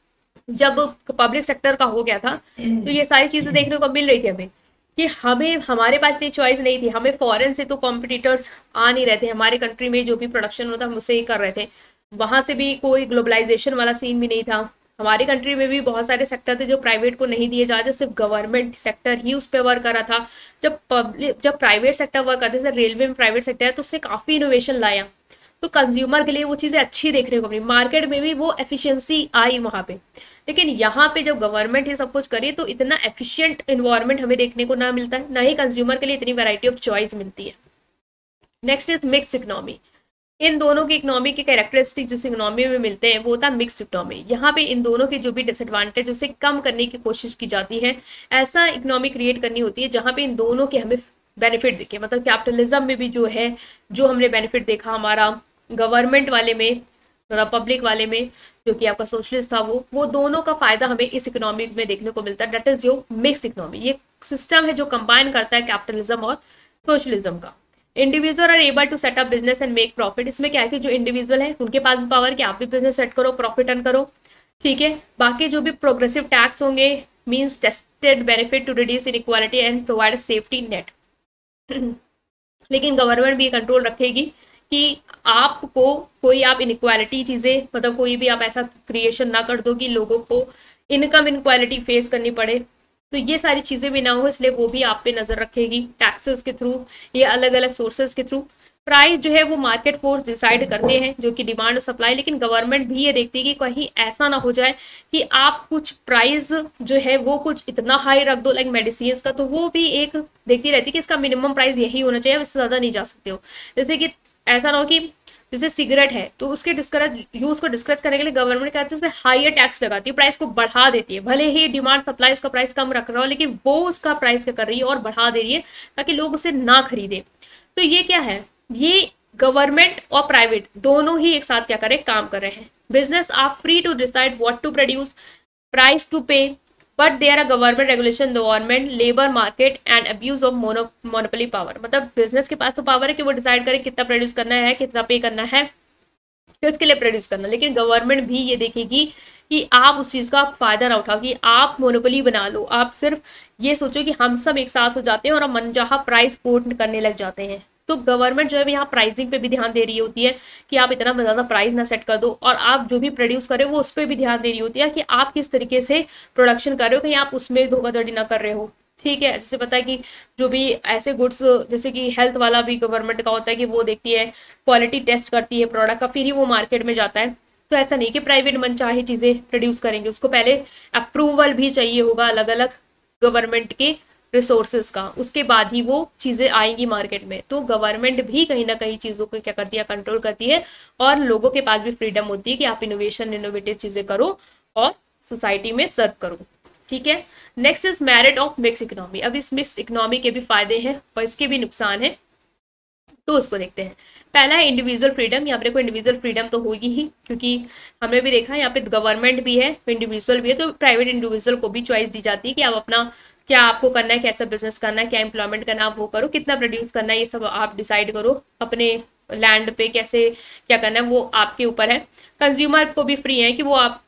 जब पब्लिक सेक्टर का हो गया था तो ये सारी चीज़ें देखने को मिल रही थी हमें कि हमें हमारे पास इतनी चॉइस नहीं थी, हमें फॉरेन से तो कॉम्पिटिटर्स आ नहीं रहे थे, हमारे कंट्री में जो भी प्रोडक्शन होता हम उससे ही कर रहे थे, वहाँ से भी कोई ग्लोबलाइजेशन वाला सीन भी नहीं था। हमारी कंट्री में भी बहुत सारे सेक्टर थे जो प्राइवेट को नहीं दिए जाते, सिर्फ गवर्नमेंट सेक्टर ही उस पर वर्क कर रहा था। जब पब्लिक जब प्राइवेट सेक्टर वर्क करते थे, रेलवे में प्राइवेट सेक्टर है तो उससे काफ़ी इनोवेशन लाया, तो कंज्यूमर के लिए वो चीज़ें अच्छी देखने को मिली, मार्केट में भी वो एफिशिएंसी आई वहाँ पे। लेकिन यहाँ पे जब गवर्नमेंट ये सब कुछ करे तो इतना एफिशिएंट इन्वायरमेंट हमें देखने को ना मिलता है, ना ही कंज्यूमर के लिए इतनी वैरायटी ऑफ चॉइस मिलती है। Next is mixed economy. इन दोनों की इकोनॉमी के कैरेक्टरिस्टिक जिस इकोनॉमी में मिलते हैं वो होता है मिक्स्ड इकोनॉमी। यहाँ पे इन दोनों के जो भी डिसएडवांटेज उसे कम करने की कोशिश की जाती है, ऐसा इकोनॉमी क्रिएट करनी होती है जहाँ पे इन दोनों के हमें बेनिफिट दिखे। मतलब कैपिटलिज्म में भी जो है जो हमने बेनिफिट देखा हमारा गवर्नमेंट वाले में, मतलब पब्लिक वाले में, जो कि आपका सोशलिस्ट था, वो वो दोनों का फायदा हमें इस इकोनॉमी में देखने को मिलता है। दैट इज जो मिक्स्ड इकोनॉमी, ये सिस्टम है जो कंबाइन करता है कैपिटलिज्म और सोशलिज्म का। Individual are able to set up business and make profit. इसमें क्या है कि जो इंडिविजुअल है उनके पास भी पावर कि आप भी बिजनेस सेट करो, प्रॉफिट अर्न करो, ठीक है। बाकी जो भी प्रोग्रेसिव टैक्स होंगे means tested benefit to reduce inequality and provide safety net. लेकिन गवर्नमेंट भी कंट्रोल रखेगी कि आपको कोई आप इनइक्वालिटी चीज़ें, मतलब कोई भी आप ऐसा क्रिएशन ना कर दो कि लोगों को इनकम इनक्वालिटी फेस करनी पड़े, तो ये सारी चीज़ें भी ना हो, इसलिए वो भी आप पे नज़र रखेगी टैक्सेस के थ्रू या अलग अलग सोर्सेज के थ्रू। प्राइस जो है वो मार्केट फोर्स डिसाइड करते हैं, जो कि डिमांड और सप्लाई। लेकिन गवर्नमेंट भी ये देखती है कि कहीं ऐसा ना हो जाए कि आप कुछ प्राइस जो है वो कुछ इतना हाई रख दो, लाइक मेडिसिन का, तो वो भी एक देखती रहती है कि इसका मिनिमम प्राइस यही होना चाहिए, इससे ज़्यादा नहीं जा सकते हो। जैसे कि ऐसा ना हो कि जैसे सिगरेट है तो उसके डिस्करेज यूज को डिस्करेज करने के लिए गवर्नमेंट क्या करती है, उसमें हायर टैक्स लगाती है, प्राइस को बढ़ा देती है। भले ही डिमांड सप्लाई उसका प्राइस कम रख रहा हो, लेकिन वो उसका प्राइस क्या कर रही है और बढ़ा दे रही है ताकि लोग उसे ना खरीदे। तो ये क्या है, ये गवर्नमेंट और प्राइवेट दोनों ही एक साथ क्या करें, काम कर रहे हैं। Business are free to decide what to produce, price to pay, but there are government regulation, government, labour market and abuse of monopoly power. मतलब बिजनेस के पास तो पावर है कि वो डिसाइड करे कितना प्रोड्यूस करना है, कितना पे करना है, किसके लिए प्रोड्यूस करना। लेकिन गवर्नमेंट भी ये देखेगी कि आप उस चीज़ का फायदा ना उठाओ, कि आप मोनोपोली बना लो। आप सिर्फ ये सोचो कि हम सब एक साथ हो जाते हैं और हम मनचाहा प्राइस कोट करने लग जाते हैं। तो गवर्नमेंट जो है यहाँ प्राइसिंग पे भी ध्यान दे रही होती है कि आप इतना ज़्यादा प्राइस ना सेट कर दो, और आप जो भी प्रोड्यूस करें वो उस पर भी ध्यान दे रही होती है कि आप किस तरीके से प्रोडक्शन कर रहे हो, कहीं आप उसमें धोखाधड़ी ना कर रहे हो, ठीक है। जैसे पता है कि जो भी ऐसे गुड्स, जैसे कि हेल्थ वाला भी गवर्नमेंट का होता है कि वो देखती है, क्वालिटी टेस्ट करती है प्रोडक्ट का, फिर ही वो मार्केट में जाता है। तो ऐसा नहीं कि प्राइवेट मनचाही चीज़ें प्रोड्यूस करेंगे, उसको पहले अप्रूवल भी चाहिए होगा अलग अलग गवर्नमेंट के रिसोर्सेज का, उसके बाद ही वो चीज़ें आएंगी मार्केट में। तो गवर्नमेंट भी कहीं ना कहीं चीज़ों को क्या करती है, कंट्रोल करती है, और लोगों के पास भी फ्रीडम होती है कि आप इनोवेशन इनोवेटिव चीज़ें करो और सोसाइटी में सर्व करो, ठीक है। Next is merit of mix economy. अब इस मिक्स्ड इकोनॉमी के भी फायदे हैं और इसके भी नुकसान है, तो उसको देखते हैं। पहला है इंडिविजुअल फ्रीडम। यहाँ पे कोई इंडिविजुअल फ्रीडम तो होगी ही, क्योंकि हमने भी देखा यहाँ पे गवर्नमेंट भी है, इंडिविजुअल भी है, तो प्राइवेट इंडिविजुअल को भी चॉइस दी जाती है कि आप अपना क्या आपको करना है, कैसा बिजनेस करना है, क्या एम्प्लॉयमेंट करना है, आप वो करो, कितना प्रोड्यूस करना है, ये सब आप डिसाइड करो। अपने लैंड पे कैसे क्या करना है वो आपके ऊपर है। कंज्यूमर को भी फ्री है कि वो आप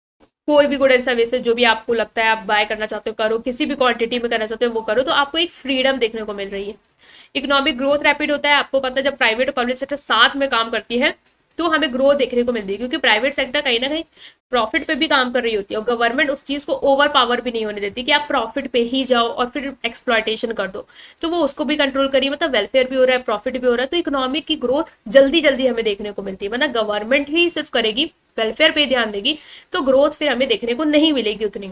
कोई भी गुड एंड सर्विसेज जो भी आपको लगता है आप बाय करना चाहते हो करो, किसी भी क्वांटिटी में करना चाहते हो वो करो। तो आपको एक फ्रीडम देखने को मिल रही है। इकोनॉमिक ग्रोथ रैपिड होता है। आपको पता है जब प्राइवेट और पब्लिक सेक्टर साथ में काम करती है तो हमें ग्रोथ देखने को मिलती है, क्योंकि प्राइवेट सेक्टर कहीं ना कहीं प्रॉफिट पे भी काम कर रही होती है, और गवर्नमेंट उस चीज़ को ओवर पावर भी नहीं होने देती कि आप प्रॉफिट पे ही जाओ और फिर एक्सप्लॉयटेशन कर दो। तो वो उसको भी कंट्रोल करिए, मतलब वेलफेयर भी हो रहा है, प्रॉफिट भी हो रहा है। तो इकोनॉमिक की ग्रोथ जल्दी जल्दी हमें देखने को मिलती है। मतलब गवर्नमेंट ही सिर्फ करेगी, वेलफेयर पे ध्यान देगी, तो ग्रोथ फिर हमें देखने को नहीं मिलेगी उतनी,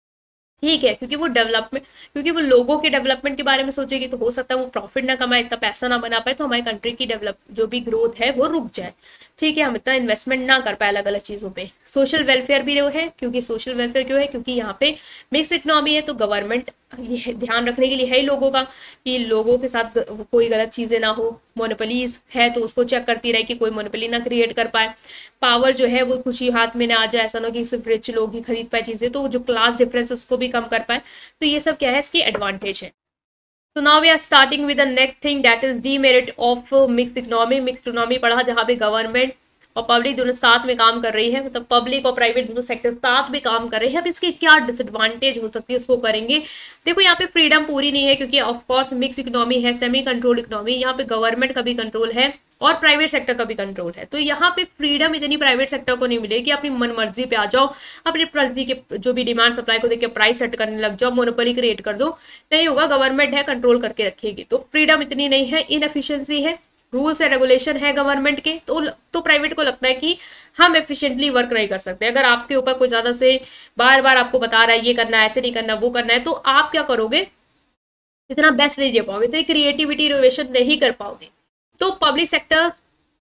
ठीक है। क्योंकि वो डेवलपमेंट, क्योंकि वो लोगों के डेवलपमेंट के बारे में सोचेगी, तो हो सकता है वो प्रॉफिट ना कमाए, इतना पैसा ना बना पाए, तो हमारी कंट्री की डेवलप जो भी ग्रोथ है वो रुक जाए, ठीक है। हम इतना इन्वेस्टमेंट ना कर पाए अलग अलग चीज़ों पे। सोशल वेलफेयर भी वो है, क्योंकि सोशल वेलफेयर क्यों है, क्योंकि यहाँ पे मिक्स इकोनॉमी है, तो गवर्नमेंट ये ध्यान रखने के लिए है ही लोगों का कि लोगों के साथ कोई गलत चीज़ें ना हो। मोनोपोलीज है तो उसको चेक करती रहे कि कोई मोनोपोली ना क्रिएट कर पाए। पावर जो है वो कुछ ही हाथ में ना आ जाए, ऐसा ना कि सिर्फ रिच लोग ही खरीद पाए चीज़ें, तो जो क्लास डिफरेंस उसको भी कम कर पाए। तो ये सब क्या है, इसकी एडवांटेज है। So now we are starting with the next thing, that is demerit of mixed economy. Mixed economy पढ़ा जहाँ पे गवर्नमेंट और पब्लिक दोनों साथ में काम कर रही है, मतलब पब्लिक और प्राइवेट दोनों सेक्टर साथ में काम कर रहे हैं। अब इसकी क्या डिसएडवांटेज हो सकती है उसको करेंगे। देखो यहाँ पे फ्रीडम पूरी नहीं है, क्योंकि ऑफ कोर्स मिक्स इकोनॉमी है, सेमी कंट्रोल इकोनॉमी, यहाँ पे गवर्नमेंट का भी कंट्रोल है और प्राइवेट सेक्टर का भी कंट्रोल है। तो यहाँ पे फ्रीडम इतनी प्राइवेट सेक्टर को नहीं मिलेगी कि अपनी मन मर्जी पे आ जाओ, अपनी मर्जी के जो भी डिमांड सप्लाई को देख के प्राइस सेट करने लग जाओ, मोनोपोली क्रिएट कर दो, नहीं होगा। गवर्नमेंट है, कंट्रोल करके रखेगी, तो फ्रीडम इतनी नहीं है, इनएफिशिएंसी है, रूल्स एंड रेगुलेशन है गवर्नमेंट के। तो तो प्राइवेट को लगता है कि हम एफिशिएंटली वर्क नहीं कर सकते। अगर आपके ऊपर कोई ज्यादा से बार बार आपको बता रहा है ये करना है, ऐसे नहीं करना, वो करना है, तो आप क्या करोगे, इतना बेस्ट नहीं दे पाओगे, तो क्रिएटिविटी इनोवेशन नहीं कर पाओगे। तो पब्लिक सेक्टर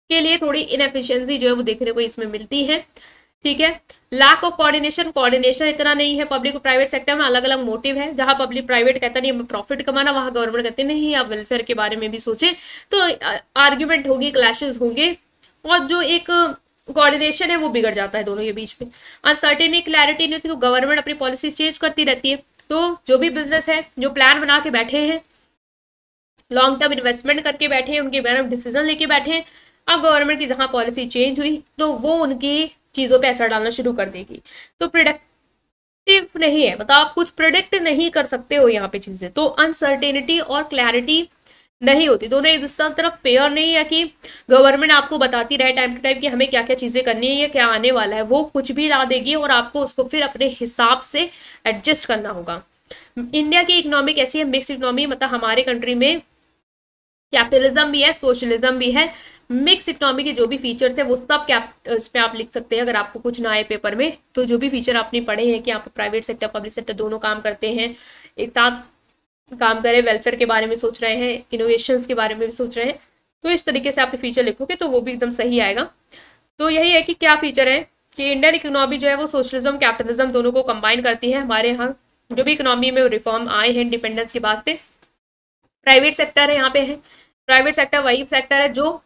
के लिए थोड़ी इनएफिशिएंसी जो है वो देखने को इसमें मिलती है, ठीक है। लैक ऑफ कोऑर्डिनेशन, कोऑर्डिनेशन इतना नहीं है पब्लिक और प्राइवेट सेक्टर में, अलग अलग मोटिव है। जहां पब्लिक प्राइवेट कहता नहीं हमें प्रॉफिट कमाना, वहां गवर्नमेंट कहते नहीं आप वेलफेयर के बारे में भी सोचे, तो आर्ग्यूमेंट होगी, क्लैशेस होंगे, और जो एक कोऑर्डिनेशन है वो बिगड़ जाता है दोनों के बीच में। अनसर्टेनिटी, क्लैरिटी नहीं होती, तो गवर्नमेंट अपनी पॉलिसी चेंज करती रहती है। तो जो भी बिजनेस है जो प्लान बना के बैठे हैं, लॉन्ग टर्म इन्वेस्टमेंट करके बैठे हैं, उनके बारे में डिसीजन लेके बैठे हैं, अब गवर्नमेंट की जहां पॉलिसी चेंज हुई तो वो उनकी चीजों पे असर डालना शुरू कर देगी। तो प्रिडिक्टिव नहीं है, मतलब आप कुछ प्रिडिक्ट नहीं कर सकते हो यहाँ पे चीजें, तो अनसर्टेनिटी और क्लैरिटी नहीं होती। दोनों एक दूसरे तरफ पेयर नहीं है कि गवर्नमेंट आपको बताती रहे टाइम टू टाइम कि हमें क्या क्या चीजें करनी है या क्या आने वाला है, वो कुछ भी ला देगी और आपको उसको फिर अपने हिसाब से एडजस्ट करना होगा। इंडिया की इकोनॉमी कैसी है? मिक्स इकोनॉमी, मतलब हमारे कंट्री में कैपिटलिज्म भी है, सोशलिज्म भी है। मिक्स इकोनॉमी के जो भी फीचर्स है वो सब कैप इस पे आप लिख सकते हैं अगर आपको कुछ ना आए पेपर में, तो जो भी फीचर आपने पढ़े हैं कि आप प्राइवेट सेक्टर पब्लिक सेक्टर दोनों काम करते हैं, एक साथ काम करें, वेलफेयर के बारे में सोच रहे हैं, इनोवेशंस के बारे में भी सोच रहे हैं, तो इस तरीके से आप फीचर लिखोगे तो वो भी एकदम सही आएगा। तो यही है कि क्या फीचर है कि इंडियन इकोनॉमी जो है वो सोशलिज्म कैपिटलिज्म दोनों को कंबाइन करती है। हमारे यहाँ जो भी इकोनॉमी में रिफॉर्म आए हैं इंडिपेंडेंस के बाद से, प्राइवेट सेक्टर है यहाँ पे है, प्राइवेट सेक्टर वही सेक्टर है जो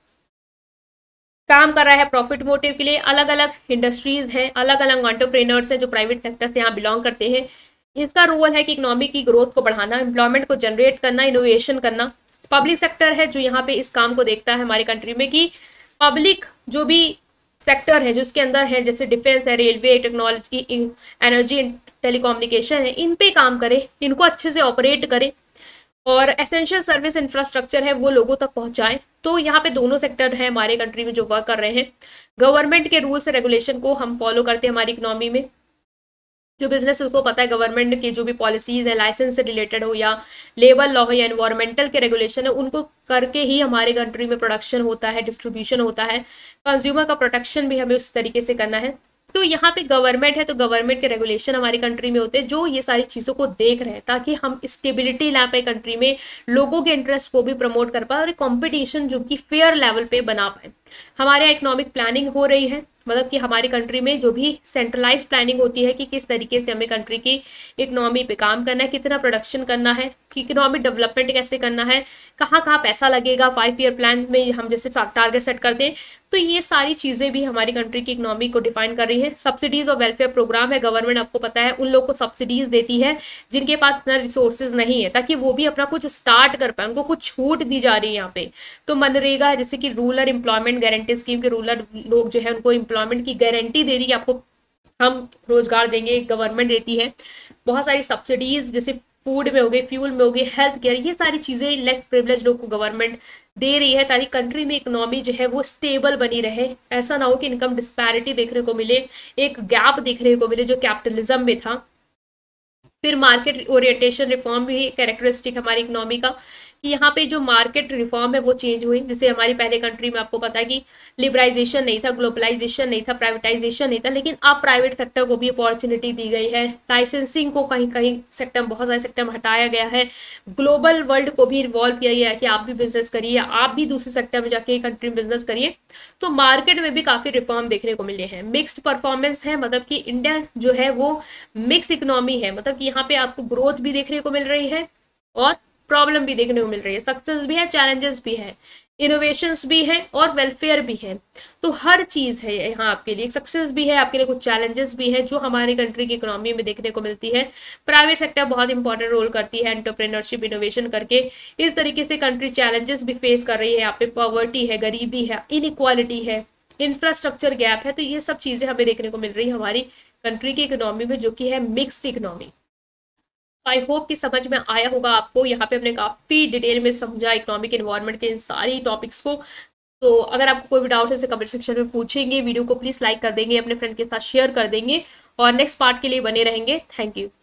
काम कर रहा है प्रॉफिट मोटिव के लिए। अलग अलग इंडस्ट्रीज हैं, अलग अलग एंटरप्रेन्योर्स हैं जो प्राइवेट सेक्टर से यहाँ बिलोंग करते हैं। इसका रोल है कि इकोनॉमी की ग्रोथ को बढ़ाना, एम्प्लॉयमेंट को जनरेट करना, इनोवेशन करना। पब्लिक सेक्टर है जो यहाँ पे इस काम को देखता है हमारी कंट्री में कि पब्लिक जो भी सेक्टर है जो इसके अंदर है, जैसे डिफेंस है, रेलवे, टेक्नोलॉजी, एनर्जी, टेलीकम्युनिकेशन है, इन पे काम करे, इनको अच्छे से ऑपरेट करे और एसेंशियल सर्विस इंफ्रास्ट्रक्चर है वो लोगों तक पहुंचाएं। तो यहाँ पे दोनों सेक्टर हैं हमारे कंट्री में जो वर्क कर रहे हैं। गवर्नमेंट के रूल्स रेगुलेशन को हम फॉलो करते हैं हमारी इकोनॉमी में। जो बिजनेस उसको पता है गवर्नमेंट की जो भी पॉलिसीज है, लाइसेंस से रिलेटेड हो या लेबर लॉ हो या एनवायरमेंटल के रेगुलेशन है, उनको करके ही हमारे कंट्री में प्रोडक्शन होता है, डिस्ट्रीब्यूशन होता है। कंज्यूमर का प्रोटेक्शन भी हमें उस तरीके से करना है। तो यहाँ पे गवर्नमेंट है तो गवर्नमेंट के रेगुलेशन हमारी कंट्री में होते हैं जो ये सारी चीज़ों को देख रहे हैं ताकि हम स्टेबिलिटी ला पाए कंट्री में, लोगों के इंटरेस्ट को भी प्रमोट कर पाए और कंपटीशन जो कि फेयर लेवल पे बना पाए। हमारे यहाँ इकोनॉमिक प्लानिंग हो रही है, मतलब कि हमारी कंट्री में जो भी सेंट्रलाइज प्लानिंग होती है कि किस तरीके से हमें कंट्री की इकोनॉमी पे काम करना है, कितना प्रोडक्शन करना है, कि इकोनॉमिक डेवलपमेंट कैसे करना है, कहाँ कहाँ पैसा लगेगा, फाइव ईयर प्लान में हम जैसे टारगेट सेट करते हैं। तो ये सारी चीज़ें भी हमारी कंट्री की इकोनॉमी को डिफाइन कर रही है। सब्सिडीज और वेलफेयर प्रोग्राम है, गवर्नमेंट आपको पता है उन लोगों को सब्सिडीज देती है जिनके पास इतना रिसोर्सेज नहीं है ताकि वो भी अपना कुछ स्टार्ट कर पाए, उनको कुछ छूट दी जा रही है यहाँ पे। तो मनरेगा है जैसे कि रूरल एम्प्लॉयमेंट गारंटी स्कीम के रूरल लोग जो है उनको एम्प्लॉयमेंट की गारंटी दे दी कि आपको हम रोजगार देंगे, गवर्नमेंट देती है। बहुत सारी सब्सिडीज जैसे फूड में हो गई, फ्यूल में हो गई, हेल्थ केयर, ये सारी चीज़ें लेस प्रिविलेज लोग को गवर्नमेंट दे रही है ताकि कंट्री में इकोनॉमी जो है वो स्टेबल बनी रहे। ऐसा ना हो कि इनकम डिस्पैरिटी देखने को मिले, एक गैप देखने को मिले जो कैपिटलिज्म में था। फिर मार्केट ओरिएंटेशन रिफॉर्म भी कैरेक्टरिस्टिक हमारी इकोनॉमी का कि यहाँ पे जो मार्केट रिफॉर्म है वो चेंज हुई। जैसे हमारी पहले कंट्री में आपको पता है कि लिबराइजेशन नहीं था, ग्लोबलाइजेशन नहीं था, प्राइवेटाइजेशन नहीं था, लेकिन अब प्राइवेट सेक्टर को भी अपॉर्चुनिटी दी गई है। लाइसेंसिंग को कहीं कहीं सेक्टर, बहुत सारे सेक्टर में हटाया गया है। ग्लोबल वर्ल्ड को भी इन्वॉल्व किया गया है कि आप भी बिजनेस करिए, आप भी दूसरे सेक्टर में जाके कंट्री में बिजनेस करिए। तो मार्केट में भी काफ़ी रिफॉर्म देखने को मिले हैं। मिक्स्ड परफॉर्मेंस है, मतलब कि इंडिया जो है वो मिक्स इकोनॉमी है, मतलब कि यहाँ पे आपको ग्रोथ भी देखने को मिल रही है और प्रॉब्लम भी देखने को मिल रही है, सक्सेस भी है, चैलेंजेस भी है, इनोवेशंस भी है और वेलफेयर भी है। तो हर चीज़ है यहाँ आपके लिए, सक्सेस भी है, आपके लिए कुछ चैलेंजेस भी है जो हमारी कंट्री की इकोनॉमी में देखने को मिलती है। प्राइवेट सेक्टर बहुत इंपॉर्टेंट रोल करती है एंटरप्रेन्योरशिप, इनोवेशन करके। इस तरीके से कंट्री चैलेंजेस भी फेस कर रही है। यहाँ पे पॉवर्टी है, गरीबी है, इनइक्वालिटी है, इंफ्रास्ट्रक्चर गैप है। तो ये सब चीज़ें हमें देखने को मिल रही है हमारी कंट्री की इकोनॉमी में जो कि है मिक्स्ड इकोनॉमी। आई होप कि समझ में आया होगा आपको। यहाँ पे हमने काफ़ी डिटेल में समझा इकोनॉमिक एनवायरनमेंट के इन सारी टॉपिक्स को। तो अगर आपको कोई भी डाउट है इसे कमेंट सेक्शन में पूछेंगे। वीडियो को प्लीज़ लाइक कर देंगे, अपने फ्रेंड के साथ शेयर कर देंगे और नेक्स्ट पार्ट के लिए बने रहेंगे। Thank you.